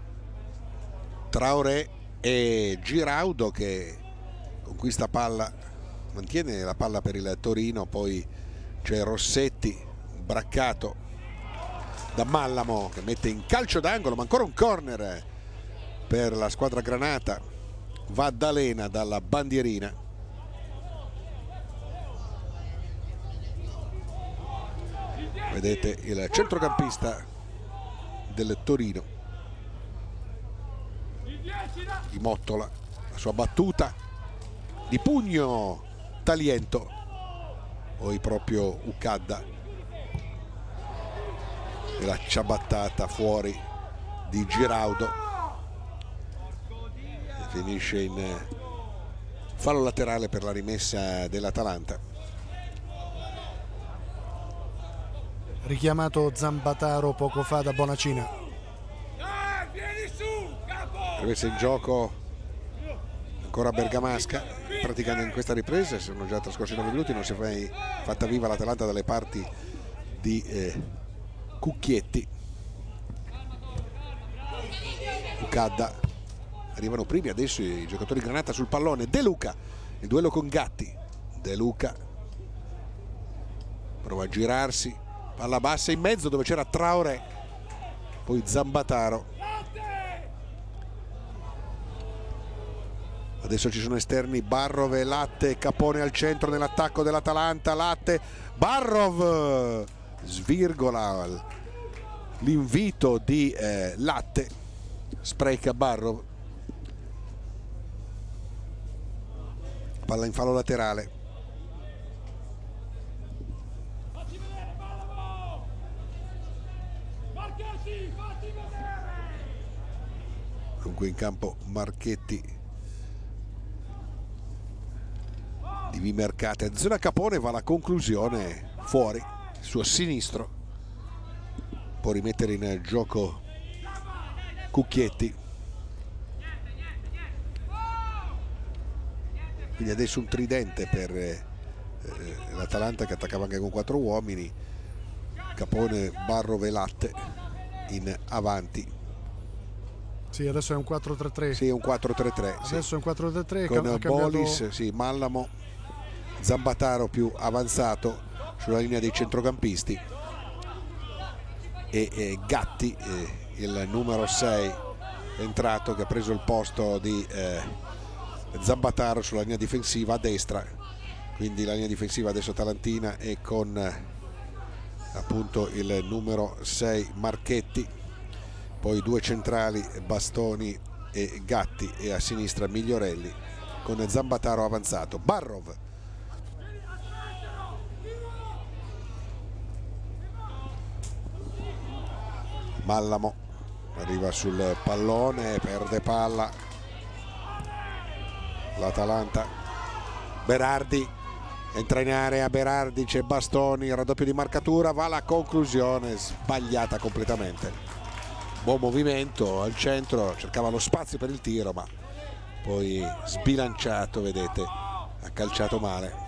Traoré e Giraudo che conquista palla, mantiene la palla per il Torino, poi c'è Rossetti, braccato da Mallamo che mette in calcio d'angolo, ma ancora un corner per la squadra granata. Va D'Alena dalla bandierina, vedete il centrocampista del Torino, Imottola, la sua battuta di pugno Taliento, poi proprio Ucadda e la ciabattata fuori di Giraudo, finisce in fallo laterale per la rimessa dell'Atalanta. Richiamato Zambataro poco fa da Bonacina. Rimessa in gioco ancora Bergamasca, praticamente in questa ripresa sono già trascorsi nove minuti, non si è mai fatta viva l'Atalanta dalle parti di eh, Cucchietti. Ucadda, arrivano primi adesso i giocatori granata sul pallone. De Luca, il duello con Gatti, De Luca prova a girarsi, palla bassa in mezzo dove c'era Traoré, poi Zambataro, adesso ci sono esterni Barrov e Latte, Capone al centro nell'attacco dell'Atalanta, Latte, Barrov svirgola l'invito di eh, Latte, spreca Barrov, palla in fallo laterale. Dunque in campo Marchetti di Vimercate, attenzione a Capone, va alla conclusione fuori, il suo sinistro, può rimettere in gioco Cucchietti. Quindi adesso un tridente per eh, l'Atalanta che attaccava anche con quattro uomini, Capone, Barrov e Latte in avanti. Sì, adesso è un quattro tre tre. Sì, un quattro tre tre. Adesso sì. è un quattro tre tre con cambiato... Bolis, sì, Mallamo, Zambataro più avanzato sulla linea dei centrocampisti e, e Gatti, eh, il numero sei entrato, che ha preso il posto di eh, Zambataro sulla linea difensiva a destra. Quindi la linea difensiva adesso talantina è con eh, appunto il numero sei Marchetti, poi due centrali Bastoni e Gatti, e a sinistra Migliorelli con Zambataro avanzato. Barrov, Mallamo arriva sul pallone, perde palla l'Atalanta. Berardi entra in area, Berardi, c'è Bastoni, raddoppio di marcatura, va alla conclusione sbagliata completamente. Buon movimento al centro, cercava lo spazio per il tiro, ma poi sbilanciato, vedete, ha calciato male.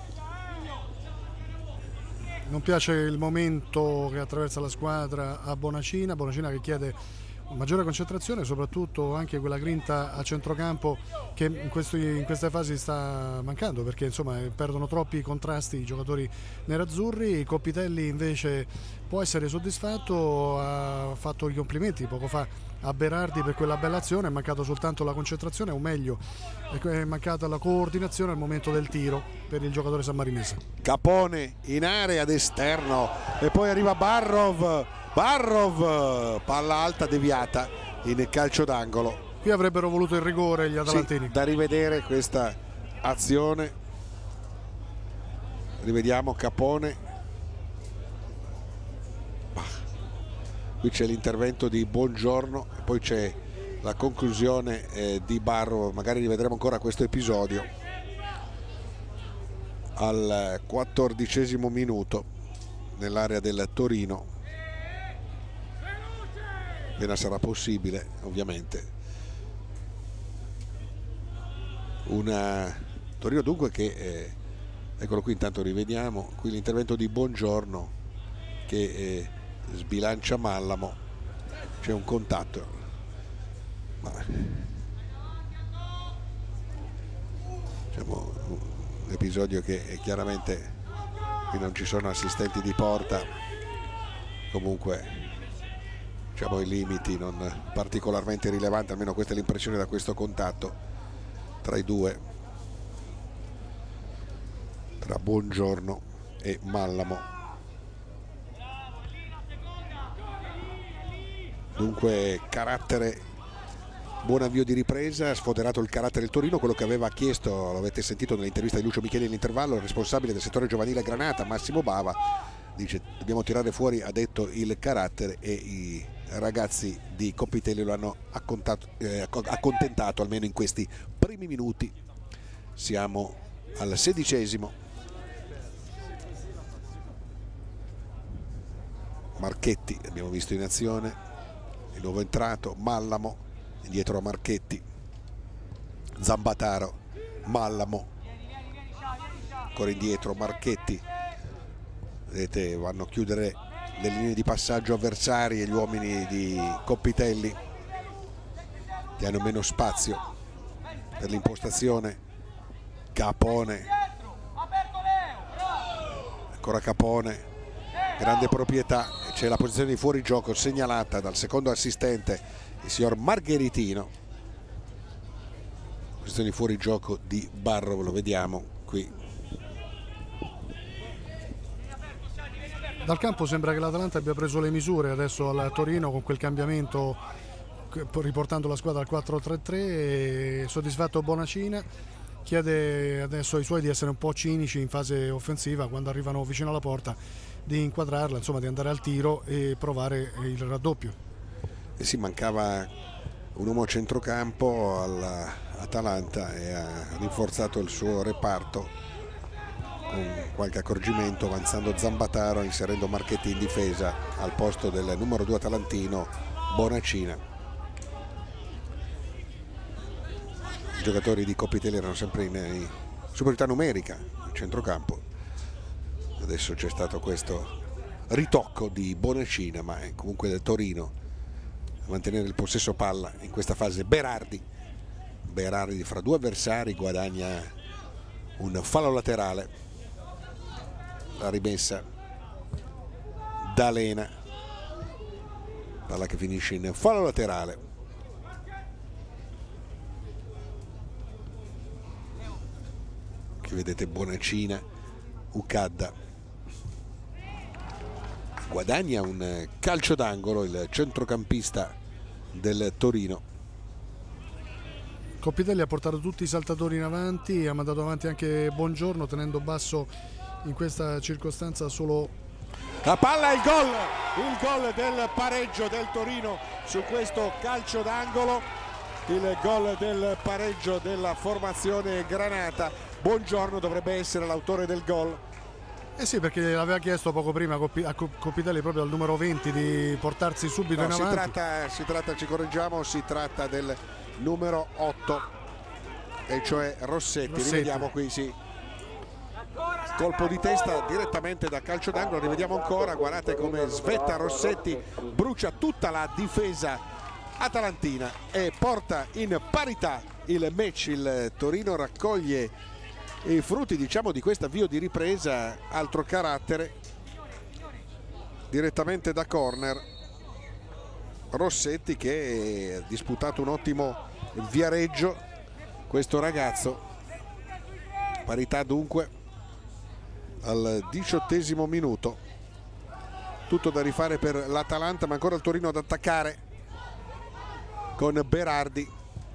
Non piace il momento che attraversa la squadra a Bonacina, Bonacina che chiede maggiore concentrazione, soprattutto anche quella grinta a centrocampo che in, questi, in queste fasi sta mancando, perché insomma perdono troppi contrasti i giocatori nerazzurri. Coppitelli invece può essere soddisfatto, ha fatto i complimenti poco fa a Berardi per quella bella azione, è mancato soltanto la concentrazione, o meglio è mancata la coordinazione al momento del tiro per il giocatore sammarinese. Capone in area d'esterno e poi arriva Barrov, Barrov, palla alta deviata in calcio d'angolo. Qui avrebbero voluto il rigore gli atalantini. Sì, da rivedere questa azione, rivediamo Capone. Bah. Qui c'è l'intervento di Buongiorno e poi c'è la conclusione eh, di Barrov. Magari rivedremo ancora questo episodio al quattordicesimo minuto nell'area del Torino. Appena sarà possibile, ovviamente. Una Torino dunque che eh, eccolo qui, intanto rivediamo qui l'intervento di Buongiorno che eh, sbilancia Mallamo, c'è un contatto, ma diciamo un episodio che è chiaramente, qui non ci sono assistenti di porta, comunque diciamo i limiti non particolarmente rilevanti, almeno questa è l'impressione da questo contatto tra i due, tra Buongiorno e Mallamo. Dunque carattere, buon avvio di ripresa, ha sfoderato il carattere del Torino, quello che aveva chiesto, l'avete sentito nell'intervista di Lucio Micheli all'intervallo, il responsabile del settore giovanile Granata, Massimo Bava, dice dobbiamo tirare fuori, ha detto, il carattere, e i ragazzi di Coppitelli lo hanno eh, accontentato almeno in questi primi minuti. Siamo al sedicesimo. Marchetti abbiamo visto in azione, il nuovo entrato Mallamo, indietro a Marchetti, Zambataro, Mallamo, ancora indietro Marchetti, vedete vanno a chiudere le linee di passaggio avversarie gli uomini di Coppitelli che hanno meno spazio per l'impostazione. Capone, ancora Capone, grande proprietà, c'è la posizione di fuorigioco segnalata dal secondo assistente, il signor Margheritino. Posizione di fuorigioco di Barrov, lo vediamo qui. Dal campo sembra che l'Atalanta abbia preso le misure adesso al Torino con quel cambiamento, riportando la squadra al quattro tre tre. Soddisfatto Bonacina, chiede adesso ai suoi di essere un po' cinici in fase offensiva, quando arrivano vicino alla porta di inquadrarla, insomma di andare al tiro e provare il raddoppio. E si mancava un uomo a centrocampo all'Atalanta e ha rinforzato il suo reparto con qualche accorgimento, avanzando Zambataro, inserendo Marchetti in difesa al posto del numero due atalantino Bonacina. I giocatori di Coppitelli erano sempre in, in superiorità numerica in centrocampo, adesso c'è stato questo ritocco di Bonacina, ma è comunque del Torino a mantenere il possesso palla in questa fase Berardi. Berardi fra due avversari guadagna un fallo laterale, la rimessa da Lena, palla che finisce in fallo laterale. Qui vedete Bonacina, Ucadda, guadagna un calcio d'angolo il centrocampista del Torino. Copitelli ha portato tutti i saltatori in avanti, ha mandato avanti anche Bongiorno, tenendo basso in questa circostanza solo la palla. Il gol, il gol del pareggio del Torino su questo calcio d'angolo, il gol del pareggio della formazione granata. Bongiorno dovrebbe essere l'autore del gol. Eh sì, perché l'aveva chiesto poco prima a Copitelli, proprio al numero venti, di portarsi subito no, in si avanti. Tratta, si tratta, ci correggiamo, si tratta del numero otto, e cioè Rossetti. Rossetti. Rivediamo qui, sì. Colpo di testa direttamente da calcio d'angolo, rivediamo ancora, guardate come svetta Rossetti, brucia tutta la difesa atalantina e porta in parità il match. Il Torino raccoglie i frutti, diciamo, di questo avvio di ripresa, altro carattere, direttamente da corner. Rossetti che ha disputato un ottimo viareggio, questo ragazzo. Parità dunque al diciottesimo minuto, tutto da rifare per l'Atalanta, ma ancora il Torino ad attaccare con Berardi.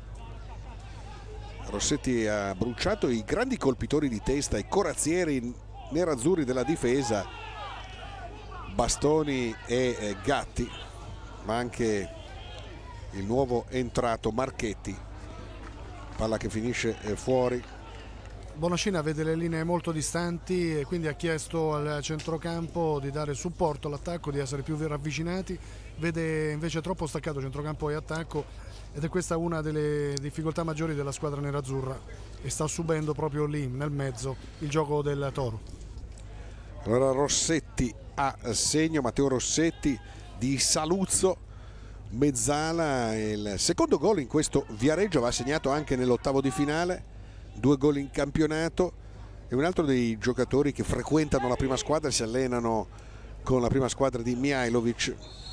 Rossetti ha bruciato i grandi colpitori di testa, i corazzieri nerazzurri della difesa, Bastoni e Gatti, ma anche il nuovo entrato Marchetti. Palla che finisce fuori. Bonacina vede le linee molto distanti e quindi ha chiesto al centrocampo di dare supporto all'attacco, di essere più ravvicinati. Vede invece troppo staccato centrocampo e attacco, ed è questa una delle difficoltà maggiori della squadra nerazzurra, e sta subendo proprio lì nel mezzo il gioco del Toro. Allora Rossetti a segno, Matteo Rossetti di Saluzzo, mezzala. Il secondo gol in questo viareggio, va segnato anche nell'ottavo di finale, due gol in campionato. È un altro dei giocatori che frequentano la prima squadra, si allenano con la prima squadra di Mihajlovic,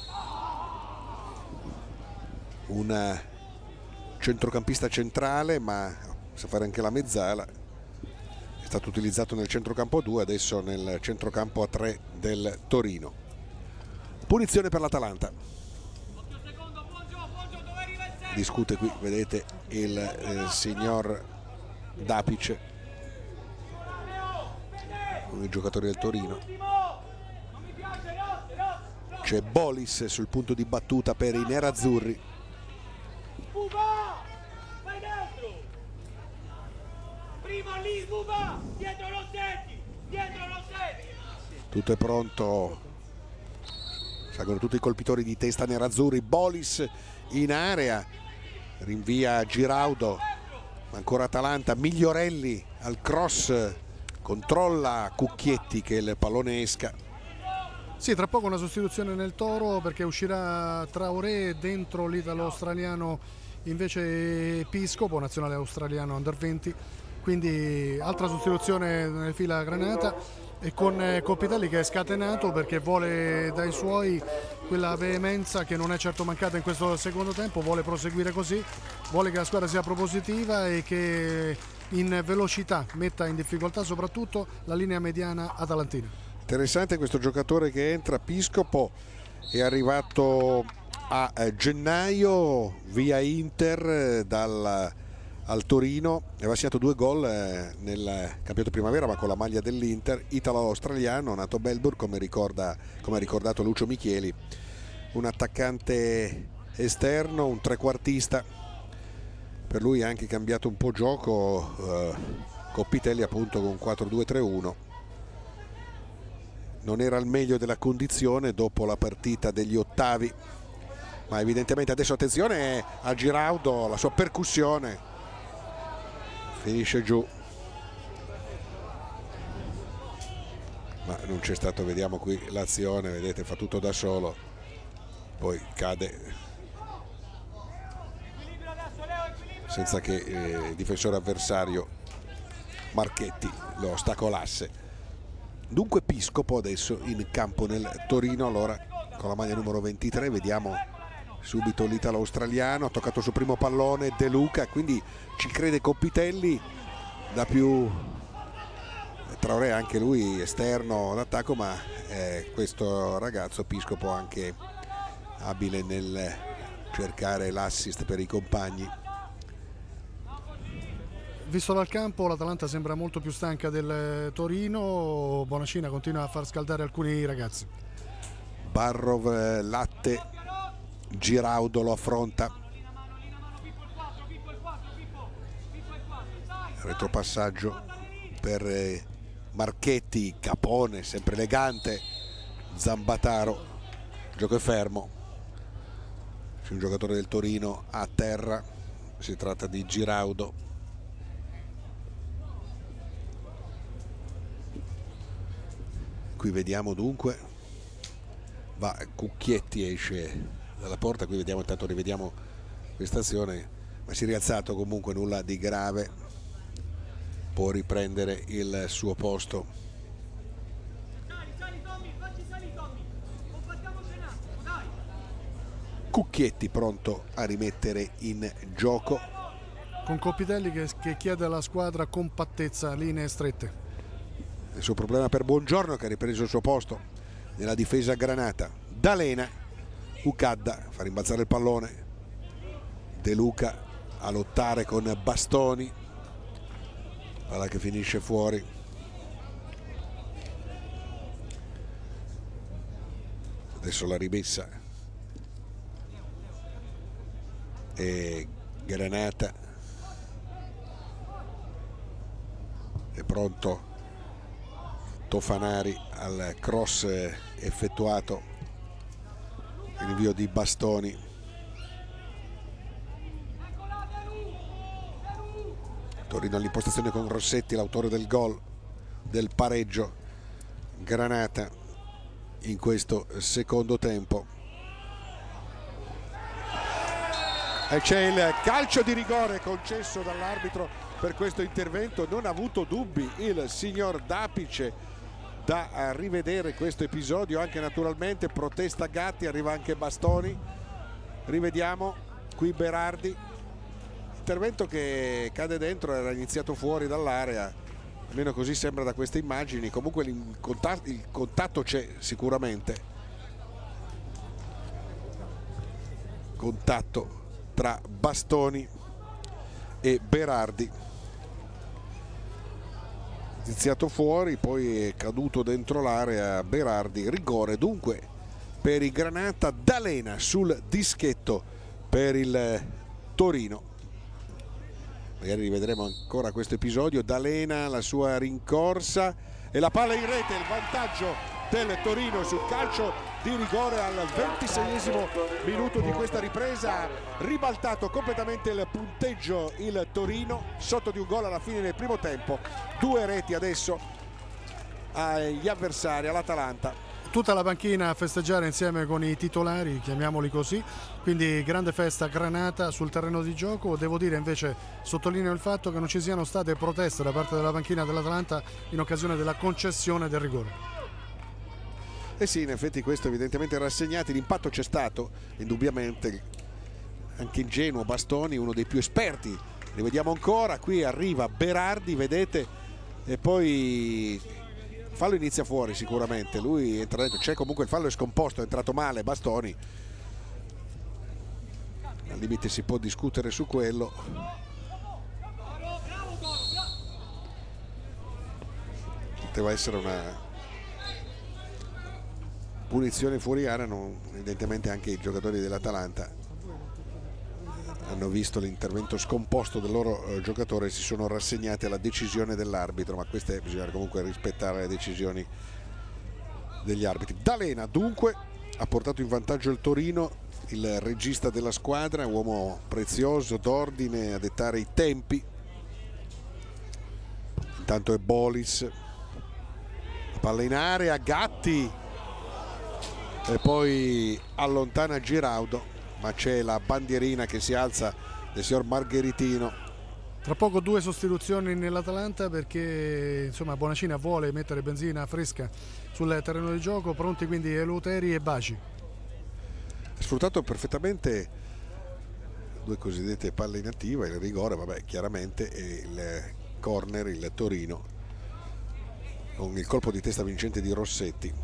un centrocampista centrale ma sa fare anche la mezzala. È stato utilizzato nel centrocampo a due, adesso nel centrocampo a tre del Torino. Punizione per l'Atalanta. Discute qui, vedete, il eh, signor Dapic con i giocatori del Torino. C'è Bolis sul punto di battuta per i nerazzurri. Tutto è pronto, salgono tutti i colpitori di testa nerazzurri. Bolis in area, rinvia Giraudo, ancora Atalanta. Migliorelli al cross, controlla Cucchietti che il pallone esca. Sì, tra poco una sostituzione nel Toro, perché uscirà Traoré, dentro l'italo-australiano invece Piscopo, nazionale australiano under venti. Quindi altra sostituzione nelle fila granata, e con Copitelli che è scatenato perché vuole dai suoi quella veemenza che non è certo mancata in questo secondo tempo, vuole proseguire così, vuole che la squadra sia propositiva e che in velocità metta in difficoltà soprattutto la linea mediana atalantina. Interessante questo giocatore che entra, Piscopo, è arrivato a gennaio via Inter dal al Torino, aveva segnato due gol eh, nel campionato primavera ma con la maglia dell'Inter. Italo-australiano, nato a Melbourne, come, ricorda, come ha ricordato Lucio Micheli, un attaccante esterno, un trequartista. Per lui ha anche cambiato un po' gioco, eh, Copitelli appunto con quattro due tre uno. Non era al meglio della condizione dopo la partita degli ottavi, ma evidentemente adesso attenzione a Giraudo, la sua percussione, finisce giù, ma non c'è stato, vediamo qui l'azione, vedete, fa tutto da solo, poi cade senza che eh, il difensore avversario Marchetti lo ostacolasse. Dunque Piscopo adesso in campo nel Torino, allora con la maglia numero ventitré. Vediamo subito l'italo-australiano, ha toccato il suo primo pallone De Luca, quindi ci crede Copitelli, da più Traoré, anche lui esterno d'attacco, ma eh, questo ragazzo Piscopo anche abile nel cercare l'assist per i compagni. Visto dal campo l'Atalanta sembra molto più stanca del Torino, Bonacina continua a far scaldare alcuni ragazzi. Barrov, Latte, Giraudo lo affronta, retropassaggio per Marchetti, Capone sempre elegante, Zambataro, gioco è fermo, c'è un giocatore del Torino a terra, si tratta di Giraudo. Qui vediamo dunque, va Cucchietti, esce dalla porta, qui vediamo, intanto rivediamo questa azione, ma si è rialzato comunque, nulla di grave, può riprendere il suo posto. Cucchietti pronto a rimettere in gioco, con Copitelli che, che chiede alla squadra compattezza, linee strette. Il suo problema per Buongiorno, che ha ripreso il suo posto nella difesa granata. D'Alena, Ucadda fa rimbalzare il pallone, De Luca a lottare con Bastoni, palla che finisce fuori. Adesso la rimessa e Granata è pronto. Tofanari al cross effettuato, il invio di Bastoni. Torino all'impostazione con Rossetti, l'autore del gol del pareggio. Granata in questo secondo tempo. E c'è il calcio di rigore concesso dall'arbitro per questo intervento. Non ha avuto dubbi il signor Dapice da rivedere questo episodio, anche naturalmente protesta Gatti, arriva anche Bastoni. Rivediamo qui Berardi, intervento che cade dentro, era iniziato fuori dall'area, almeno così sembra da queste immagini. Comunque il contatto, il contatto c'è sicuramente, contatto tra Bastoni e Berardi, iniziato fuori, poi è caduto dentro l'area Berardi. Rigore dunque per i Granata. D'Alena sul dischetto per il Torino. Magari rivedremo ancora questo episodio. D'Alena, la sua rincorsa e la palla in rete, il vantaggio del Torino sul calcio di rigore al ventiseiesimo minuto di questa ripresa. Ribaltato completamente il punteggio il Torino, sotto di un gol alla fine del primo tempo. Due reti adesso agli avversari, all'Atalanta. Tutta la panchina a festeggiare insieme con i titolari, chiamiamoli così, quindi grande festa Granata sul terreno di gioco. Devo dire invece, sottolineo il fatto che non ci siano state proteste da parte della panchina dell'Atalanta in occasione della concessione del rigore. Eh sì, in effetti questo evidentemente rassegnati, l'impatto c'è stato, indubbiamente, anche ingenuo Bastoni, uno dei più esperti. Rivediamo ancora, qui arriva Berardi, vedete, e poi fallo inizia fuori sicuramente, lui entra dentro, c'è comunque il fallo, è scomposto, è entrato male Bastoni, al limite si può discutere su quello. Poteva essere una punizione fuori area, non, evidentemente anche i giocatori dell'Atalanta hanno visto l'intervento scomposto del loro eh, giocatore e si sono rassegnati alla decisione dell'arbitro, ma queste bisogna comunque rispettare le decisioni degli arbitri. D'Alena dunque ha portato in vantaggio il Torino, il regista della squadra, uomo prezioso d'ordine a dettare i tempi. Intanto è Bolis, la palla in area, Gatti e poi allontana Giraudo, ma c'è la bandierina che si alza del signor Margheritino. Tra poco due sostituzioni nell'Atalanta, perché insomma Bonacina vuole mettere benzina fresca sul terreno di gioco, pronti quindi Eleuteri e Baci. Ha sfruttato perfettamente due cosiddette palle inattive, il rigore, vabbè, chiaramente, e il corner, il Torino, con il colpo di testa vincente di Rossetti.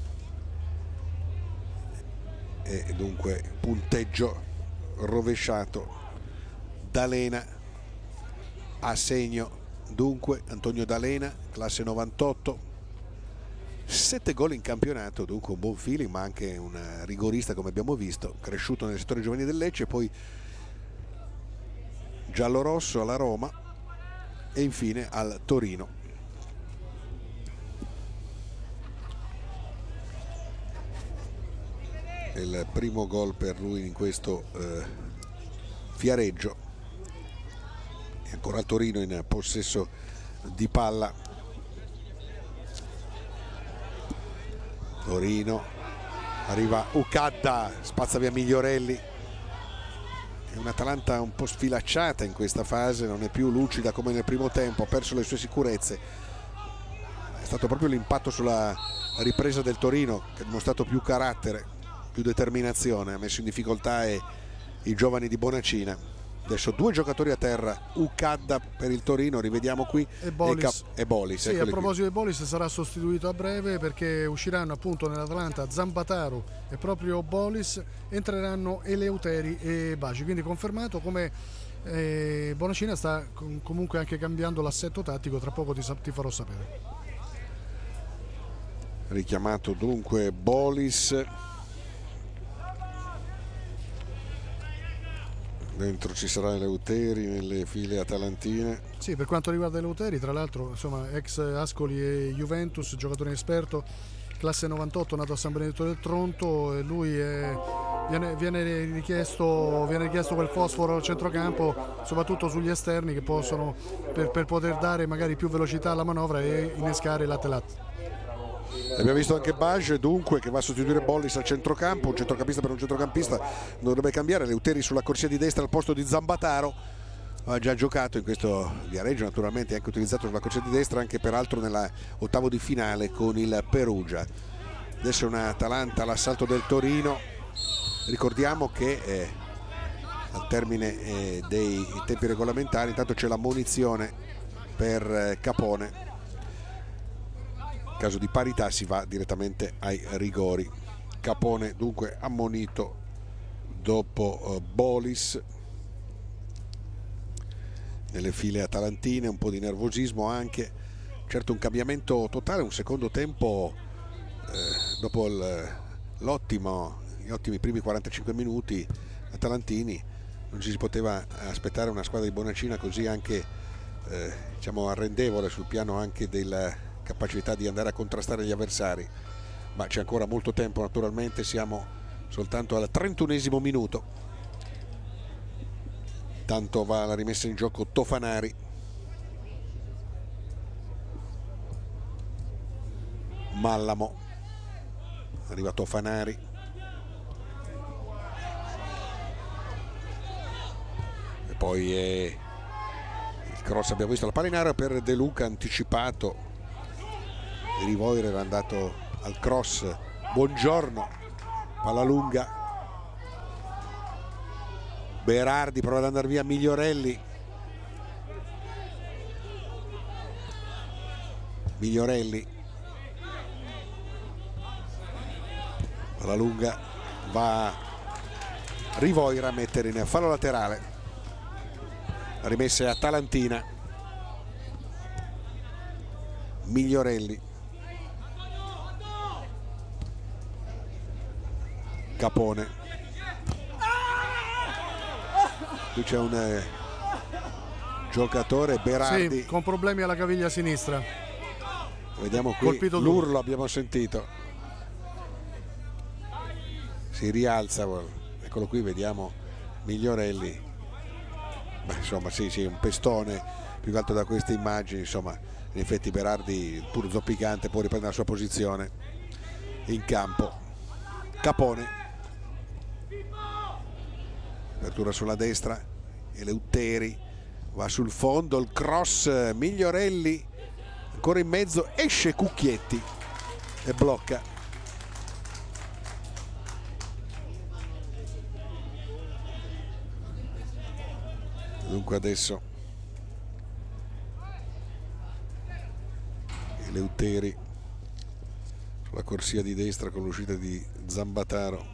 E dunque punteggio rovesciato. D'Alena a segno dunque Antonio D'Alena, classe novantotto, sette gol in campionato, dunque un buon feeling, ma anche un rigorista, come abbiamo visto, cresciuto nel settore giovanile del Lecce, poi giallorosso alla Roma e infine al Torino. Il primo gol per lui in questo eh, Viareggio. E ancora il Torino in possesso di palla. Torino, arriva Ucadda, spazza via Migliorelli. È un'Atalanta un po' sfilacciata in questa fase, non è più lucida come nel primo tempo, ha perso le sue sicurezze. È stato proprio l'impatto sulla ripresa del Torino che ha dimostrato più carattere, più determinazione, ha messo in difficoltà e i giovani di Bonacina. Adesso due giocatori a terra, Ucadda per il Torino, rivediamo qui, e Bolis. E, e Bolis, sì, a proposito qui. di Bolis, sarà sostituito a breve, perché usciranno appunto nell'Atalanta Zambataro e proprio Bolis, entreranno Eleuteri e Baci, quindi confermato. Come eh, Bonacina sta com comunque anche cambiando l'assetto tattico, tra poco ti, ti farò sapere. Richiamato dunque Bolis. Dentro ci sarà Eleuteri nelle file atalantine. Sì, per quanto riguarda Eleuteri, tra l'altro, insomma, ex Ascoli e Juventus, giocatore esperto, classe novantotto, nato a San Benedetto del Tronto, e lui è, viene, viene, richiesto, viene richiesto quel fosforo al centrocampo, soprattutto sugli esterni, che possono, per, per poter dare magari più velocità alla manovra e innescare latte-latte. Abbiamo visto anche Bage, dunque, che va a sostituire Bollis al centrocampo. Un centrocampista per un centrocampista non dovrebbe cambiare. Eleuteri sulla corsia di destra al posto di Zambataro, ha già giocato in questo Viareggio, naturalmente anche utilizzato sulla corsia di destra, anche peraltro nell'ottavo di finale con il Perugia. Adesso è una Atalanta all'assalto del Torino. Ricordiamo che eh, al termine eh, dei tempi regolamentari intanto c'è la munizione per eh, Capone. In caso di parità si va direttamente ai rigori. Capone dunque ammonito dopo uh, Bolis. Nelle file atalantine un po' di nervosismo anche, certo un cambiamento totale, un secondo tempo eh, dopo l'ottimo gli ottimi primi quarantacinque minuti atalantini. Non ci si poteva aspettare una squadra di Bonacina così anche eh, diciamo arrendevole sul piano anche della capacità di andare a contrastare gli avversari, ma c'è ancora molto tempo, naturalmente siamo soltanto al trentunesimo minuto. Tanto va la rimessa in gioco Tofanari, Mallamo, arriva Tofanari, e poi è il cross, abbiamo visto la palla in aria per De Luca anticipato. Rivoire era andato al cross, Buongiorno, palla lunga, Berardi prova ad andare via Migliorelli, Migliorelli, palla lunga, va Rivoire a mettere in fallo laterale. La rimessa è atalantina. Migliorelli, Capone, qui c'è un eh, giocatore Berardi, sì, con problemi alla caviglia sinistra. Vediamo qui l'urlo, abbiamo sentito, si rialza, eccolo qui, vediamo Migliorelli. Beh, insomma sì, sì, un pestone più che altro da queste immagini. Insomma, in effetti Berardi, pur zoppicante, può riprendere la sua posizione in campo. Capone, apertura sulla destra, Eleutteri va sul fondo, il cross, Migliorelli ancora in mezzo, esce Cucchietti e blocca. Dunque adesso Eleutteri sulla corsia di destra con l'uscita di Zambataro.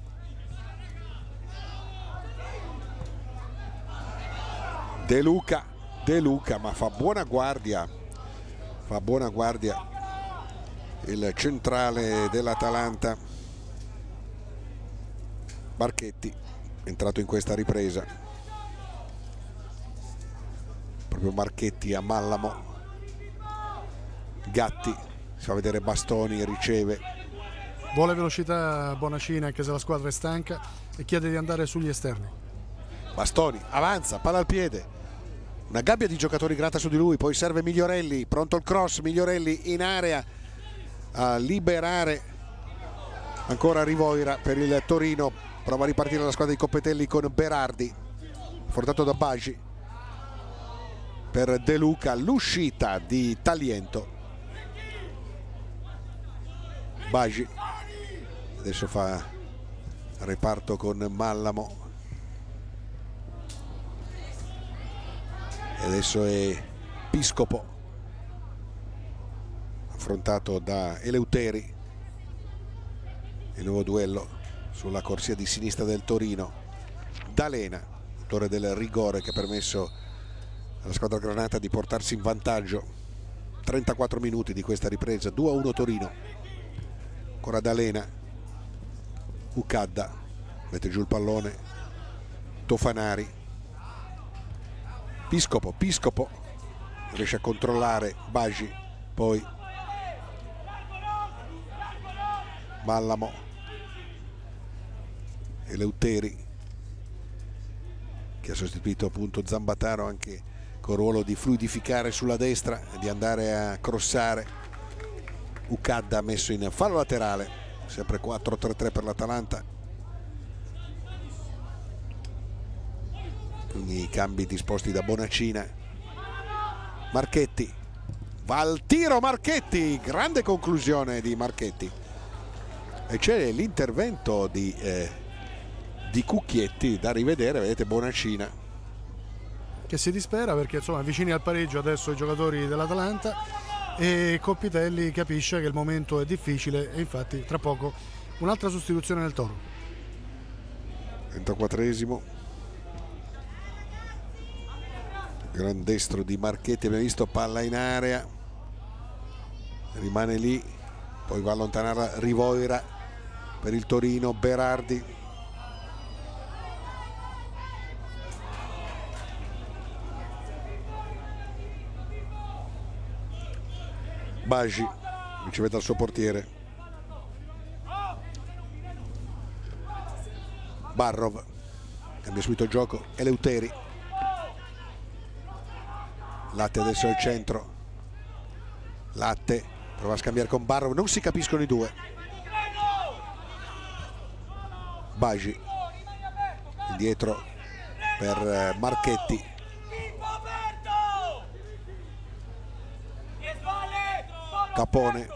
De Luca, De Luca, ma fa buona guardia, fa buona guardia il centrale dell'Atalanta. Marchetti è entrato in questa ripresa, proprio Marchetti a Mallamo. Gatti si fa vedere Bastoni, riceve, vuole velocità Bonacina anche se la squadra è stanca e chiede di andare sugli esterni. Bastoni avanza, palla al piede, una gabbia di giocatori grata su di lui, poi serve Migliorelli, pronto il cross, Migliorelli in area a liberare ancora Rivoira per il Torino. Prova a ripartire la squadra di Coppetelli con Berardi, affrontato da Bagi per De Luca, l'uscita di Taliento. Bagi adesso fa reparto con Mallamo e adesso è Piscopo affrontato da Eleutteri. Il nuovo duello sulla corsia di sinistra del Torino. D'Alena, autore del rigore che ha permesso alla squadra granata di portarsi in vantaggio. Trentaquattro minuti di questa ripresa, due a uno Torino. Ancora D'Alena, Ucadda mette giù il pallone, Tofanari, Piscopo, Piscopo riesce a controllare Bagi, poi Mallamo, Eleutteri che ha sostituito appunto Zambataro anche con il ruolo di fluidificare sulla destra e di andare a crossare. Ucadda messo in fallo laterale, sempre quattro tre tre per l'Atalanta. Quindi i cambi disposti da Bonacina. Marchetti va al tiro, Marchetti, grande conclusione di Marchetti e c'è l'intervento di, eh, di Cucchietti da rivedere. Vedete Bonacina che si dispera perché insomma vicini al pareggio adesso i giocatori dell'Atalanta e Coppetelli capisce che il momento è difficile e infatti tra poco un'altra sostituzione nel Toro. trentaquattresimo, gran destro di Marchetti, abbiamo visto, palla in area, rimane lì, poi va a allontanare Rivoira per il Torino. Berardi, Bagi riceve dal suo portiere. Barrov cambia subito il gioco. Eleutteri, Latte adesso al centro, Latte prova a scambiare con Barrov, non si capiscono i due. Bagi indietro per Marchetti, Capone,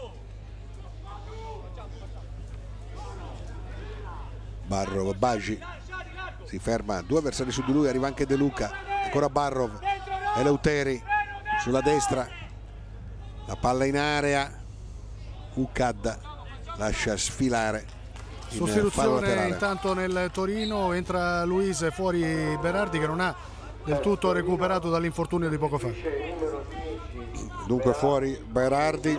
Barrov, Bagi si ferma, due avversari su di lui, arriva anche De Luca, ancora Barrov, Eleutteri sulla destra, la palla in area, Ucadda lascia sfilare in sostituzione intanto nel Torino, entra Luise, fuori Berardi che non ha del tutto recuperato dall'infortunio di poco fa. Dunque fuori Berardi,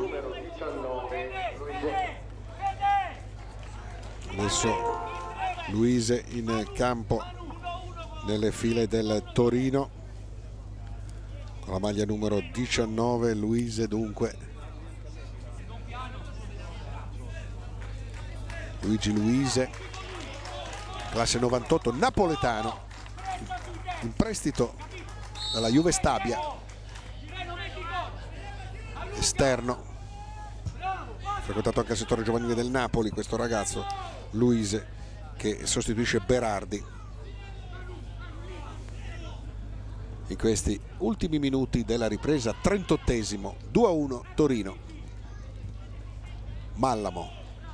adesso Luise in campo nelle file del Torino con la maglia numero diciannove. Luise dunque, Luigi Luise, classe novantotto, napoletano, in prestito dalla Juve Stabia, esterno, frequentato anche il settore giovanile del Napoli questo ragazzo Luise, che sostituisce Berardi. in questi ultimi minuti della ripresa. Trentottesimo, due a uno Torino. Mallamo,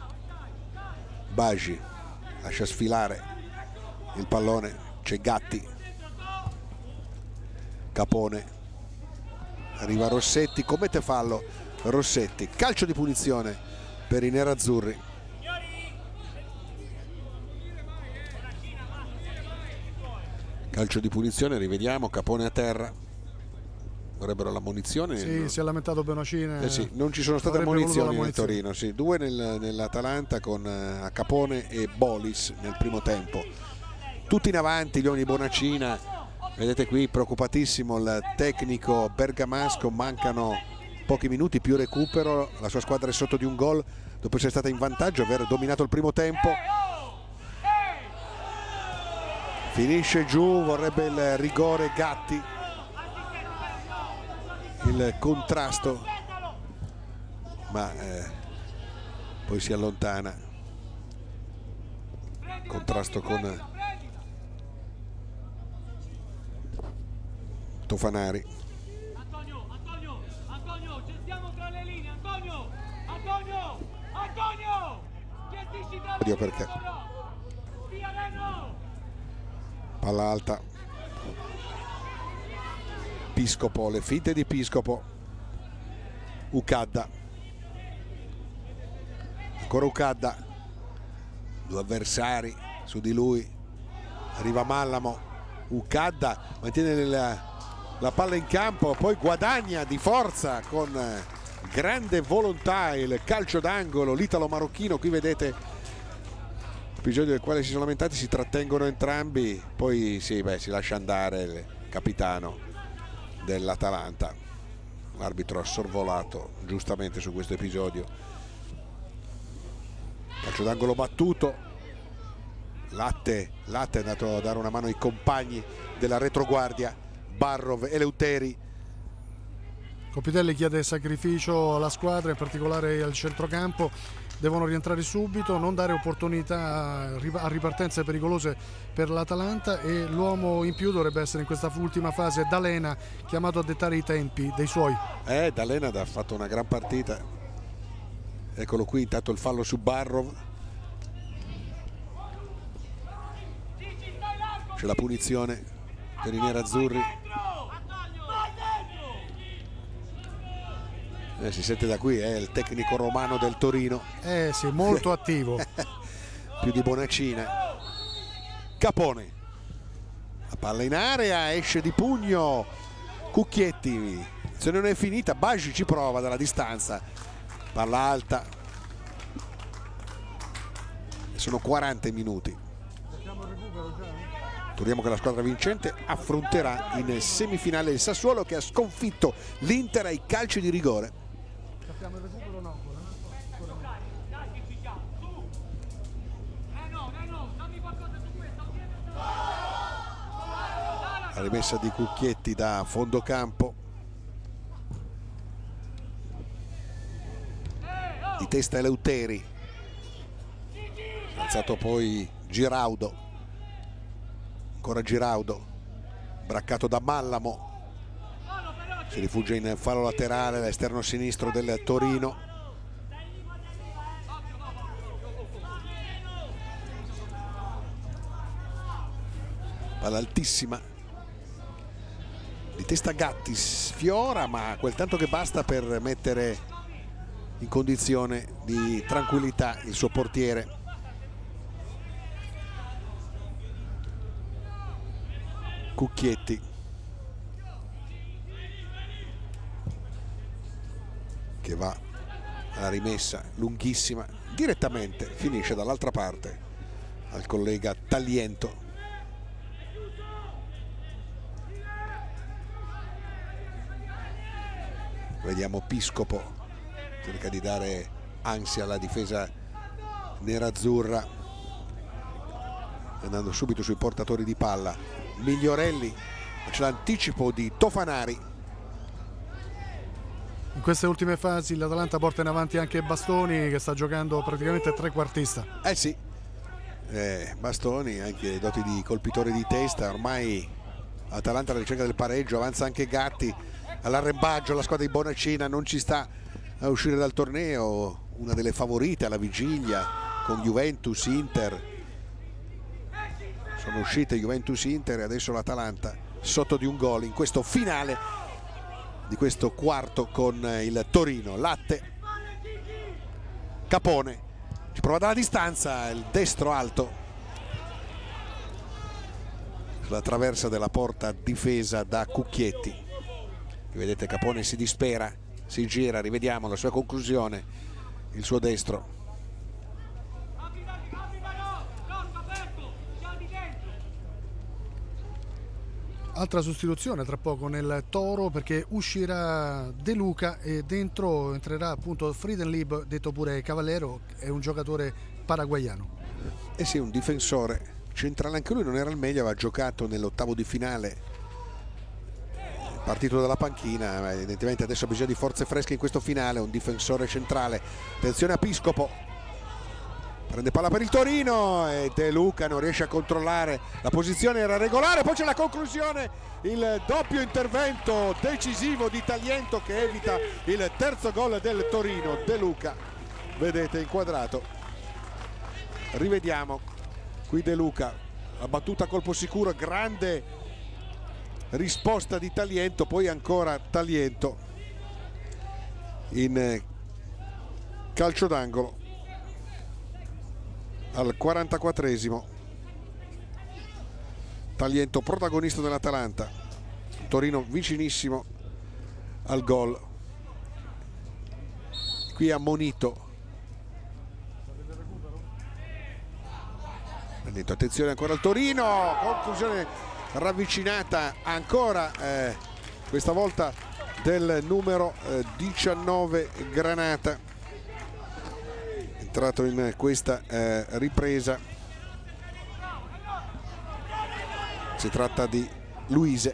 Baggi lascia sfilare il pallone, c'è Gatti, Capone, arriva Rossetti, commette fallo Rossetti, calcio di punizione per i nerazzurri. Calcio di punizione, rivediamo, Capone a terra, vorrebbero l'ammonizione. Sì, no? Si è lamentato Benocine. Eh sì, non ci sono state ammonizioni nel Torino, sì, due nel, nell'Atalanta con uh, Capone e Bolis nel primo tempo. Tutti in avanti gli uomini di Bonacina, vedete qui preoccupatissimo il tecnico bergamasco, mancano pochi minuti più recupero, la sua squadra è sotto di un gol dopo essere stata in vantaggio, aver dominato il primo tempo. Finisce giù, vorrebbe il rigore Gatti, il contrasto, ma eh, poi si allontana. Contrasto con Tofanari. Antonio, Antonio, Antonio, ci stiamo tra le linee, Antonio, Antonio, Antonio, gestisci tra le Oddio, linee, perché? via Renno. Palla alta, Piscopo, le finte di Piscopo, Ucadda, ancora Ucadda, due avversari su di lui, arriva Mallamo, Ucadda mantiene la, la palla in campo, poi guadagna di forza con grande volontà il calcio d'angolo, l'italo-marocchino. Qui vedete episodio del quale si sono lamentati, si trattengono entrambi, poi sì, beh, si lascia andare il capitano dell'Atalanta. L'arbitro ha sorvolato giustamente su questo episodio. Calcio d'angolo battuto, Latte, Latte è andato a dare una mano ai compagni della retroguardia, Barrov e Leuteri. Copitelli chiede sacrificio alla squadra, in particolare al centrocampo. Devono rientrare subito, non dare opportunità a ripartenze pericolose per l'Atalanta, e l'uomo in più dovrebbe essere in questa ultima fase D'Alena, chiamato a dettare i tempi dei suoi. Eh, D'Alena ha fatto una gran partita. Eccolo qui, intanto il fallo su Barrov. C'è la punizione per i nerazzurri. Eh, si sente da qui, è eh, il tecnico romano del Torino. Eh sì, molto attivo. Più di Bonacina. Capone. La palla in area, esce di pugno. Cucchietti. Se non è finita, Baggi ci prova dalla distanza. Palla alta. Sono quaranta minuti. Torniamo che la squadra vincente affronterà in semifinale il Sassuolo, che ha sconfitto l'Inter ai calci di rigore. La rimessa di Cucchietti da fondo campo, di testa Eleuteri, alzato poi Giraudo, ancora Giraudo, braccato da Mallamo, si rifugia in fallo laterale all'esterno sinistro del Torino. Palla altissima, di testa Gatti, sfiora, ma quel tanto che basta per mettere in condizione di tranquillità il suo portiere. Cucchietti, che va alla rimessa lunghissima, direttamente finisce dall'altra parte al collega Tagliento. Vediamo Piscopo, cerca di dare ansia alla difesa nerazzurra, andando subito sui portatori di palla. Migliorelli, c'è l'anticipo di Tofanari. In queste ultime fasi l'Atalanta porta in avanti anche Bastoni, che sta giocando praticamente trequartista. Eh sì, eh, Bastoni, anche doti di colpitore di testa, ormai Atalanta alla ricerca del pareggio, avanza anche Gatti all'arrembaggio, la squadra di Bonacina non ci sta a uscire dal torneo, una delle favorite alla vigilia con Juventus, Inter. Sono uscite Juventus, Inter e adesso l'Atalanta sotto di un gol in questo finale di questo quarto con il Torino. Latte, Capone ci prova dalla distanza, il destro alto sulla traversa della porta difesa da Cucchietti. Vedete, Capone si dispera, si gira, rivediamo la sua conclusione, il suo destro. Altra sostituzione tra poco nel Toro, perché uscirà De Luca e dentro entrerà appunto Friedenlieb, detto pure Cavallero, è un giocatore paraguaiano. Eh sì, un difensore centrale, anche lui non era al meglio, aveva giocato nell'ottavo di finale, partito dalla panchina, ma evidentemente adesso ha bisogno di forze fresche in questo finale. Un difensore centrale, attenzione a Piscopo, prende palla per il Torino e De Luca non riesce a controllare, la posizione era regolare, poi c'è la conclusione, il doppio intervento decisivo di Taliento che evita il terzo gol del Torino. De Luca, vedete inquadrato, rivediamo qui De Luca, la battuta a colpo sicuro, grande risposta di Taliento, poi ancora Taliento in calcio d'angolo al quarantaquattresimo. Taliento protagonista dell'Atalanta, Torino vicinissimo al gol, qui ammonito. Attenzione ancora al Torino, conclusione ravvicinata ancora eh, questa volta del numero eh, diciannove Granata, entrato in questa eh, ripresa. Si tratta di Luise.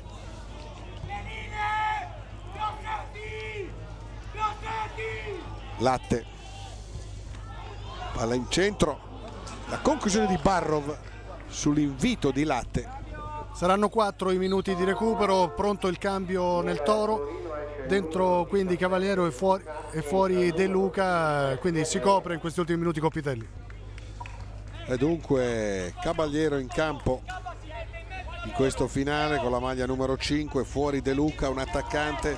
Latte, palla in centro, la conclusione di Barrov sull'invito di Latte. Saranno quattro i minuti di recupero, pronto il cambio nel Toro, dentro quindi Cavaliero e fuori, e fuori De Luca, quindi si copre in questi ultimi minuti Coppitelli. E dunque Cavaliero in campo in questo finale con la maglia numero cinque, fuori De Luca, un attaccante,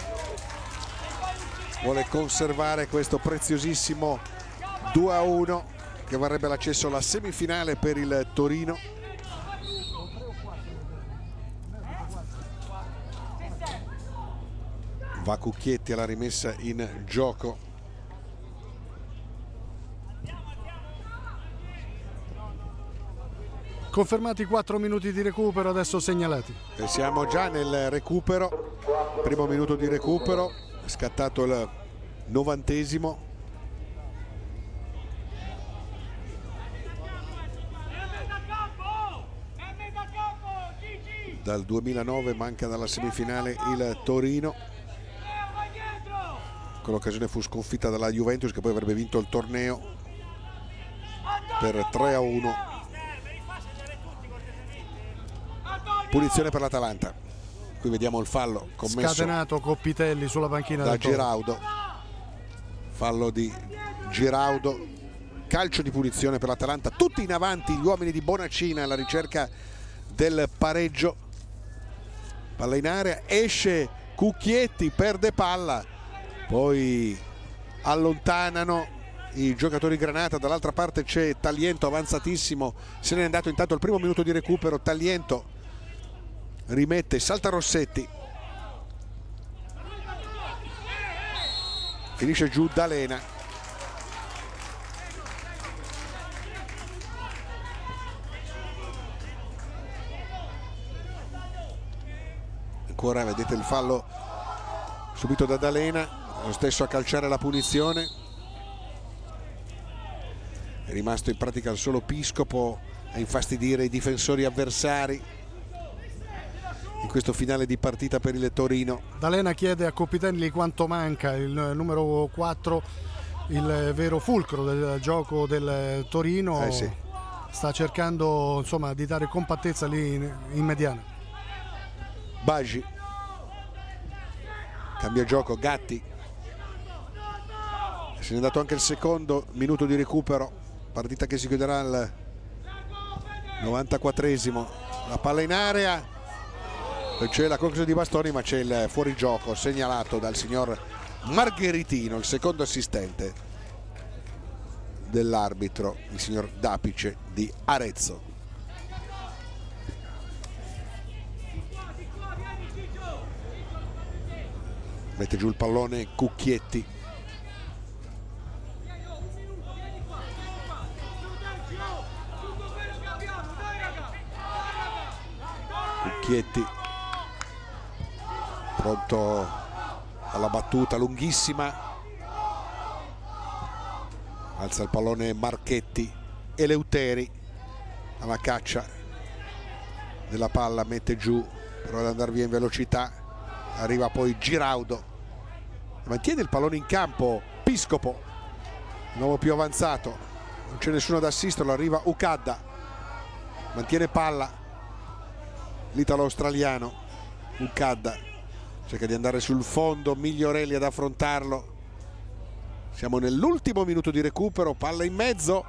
vuole conservare questo preziosissimo due a uno che varrebbe l'accesso alla semifinale per il Torino. Va Cucchietti alla rimessa in gioco. Confermati quattro minuti di recupero adesso segnalati. E siamo già nel recupero, primo minuto di recupero, è scattato il novantesimo. Dal duemilanove manca dalla semifinale il Torino. Quell'occasione fu sconfitta dalla Juventus, che poi avrebbe vinto il torneo per tre a uno. Punizione per l'Atalanta. Qui vediamo il fallo commesso, scatenato Coppitelli sulla panchina da del Toro. Giraudo. Fallo di Giraudo, calcio di punizione per l'Atalanta. Tutti in avanti gli uomini di Bonacina alla ricerca del pareggio. Palla in area, esce Cucchietti, perde palla, poi allontanano i giocatori Granata. Dall'altra parte c'è Taliento avanzatissimo, se n'è andato intanto il primo minuto di recupero. Taliento rimette, salta Rossetti, finisce giù D'Alena. Ancora vedete il fallo subito da D'Alena, lo stesso a calciare la punizione. È rimasto in pratica il solo Piscopo a infastidire i difensori avversari in questo finale di partita per il Torino. D'Alena chiede a Coppitelli quanto manca, il numero quattro, il vero fulcro del gioco del Torino. Eh sì. Sta cercando insomma di dare compattezza lì in, in mediana. Baggi, cambia gioco Gatti, se ne è andato anche il secondo minuto di recupero, partita che si chiuderà al novantaquattresimo. La palla in area, c'è la conclusione di bastoni, ma c'è il fuorigioco segnalato dal signor Margheritino, il secondo assistente dell'arbitro, il signor Dapice di Arezzo. Mette giù il pallone Cucchietti, Cucchietti pronto alla battuta lunghissima, alza il pallone Marchetti, Eleuteri alla caccia della palla, mette giù, prova ad andare via in velocità, arriva poi Giraudo, mantiene il pallone in campo Piscopo, l'uomo più avanzato, non c'è nessuno ad assisterlo, arriva Ucadda, mantiene palla l'italo-australiano Ucadda, cerca di andare sul fondo, Migliorelli ad affrontarlo. Siamo nell'ultimo minuto di recupero, palla in mezzo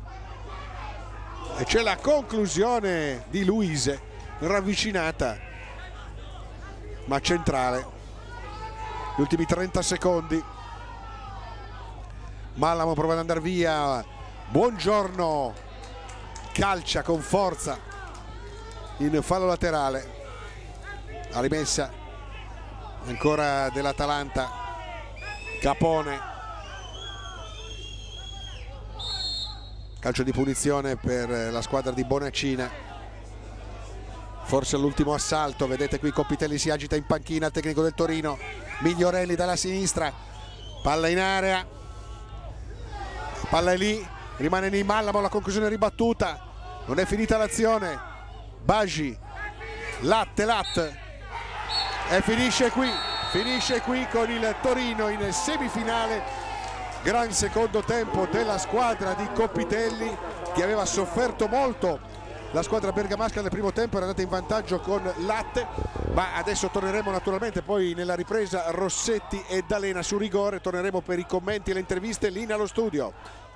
e c'è la conclusione di Luise, ravvicinata ma centrale. Gli ultimi trenta secondi, Mallamo prova ad andare via, Buongiorno calcia con forza in fallo laterale, la rimessa ancora dell'Atalanta, Capone, calcio di punizione per la squadra di Bonacina, forse all'ultimo assalto. Vedete qui Copitelli si agita in panchina, il tecnico del Torino, Migliorelli dalla sinistra, palla in area, palla è lì, rimane nei Mallamo, la conclusione ribattuta, non è finita l'azione, Baggi, Latte, Latte, e finisce qui, finisce qui con il Torino in semifinale. Gran secondo tempo della squadra di Copitelli, che aveva sofferto molto. La squadra bergamasca nel primo tempo era andata in vantaggio con Latte, ma adesso torneremo naturalmente poi nella ripresa Rossetti e D'Alena su rigore, torneremo per i commenti e le interviste, linea allo studio.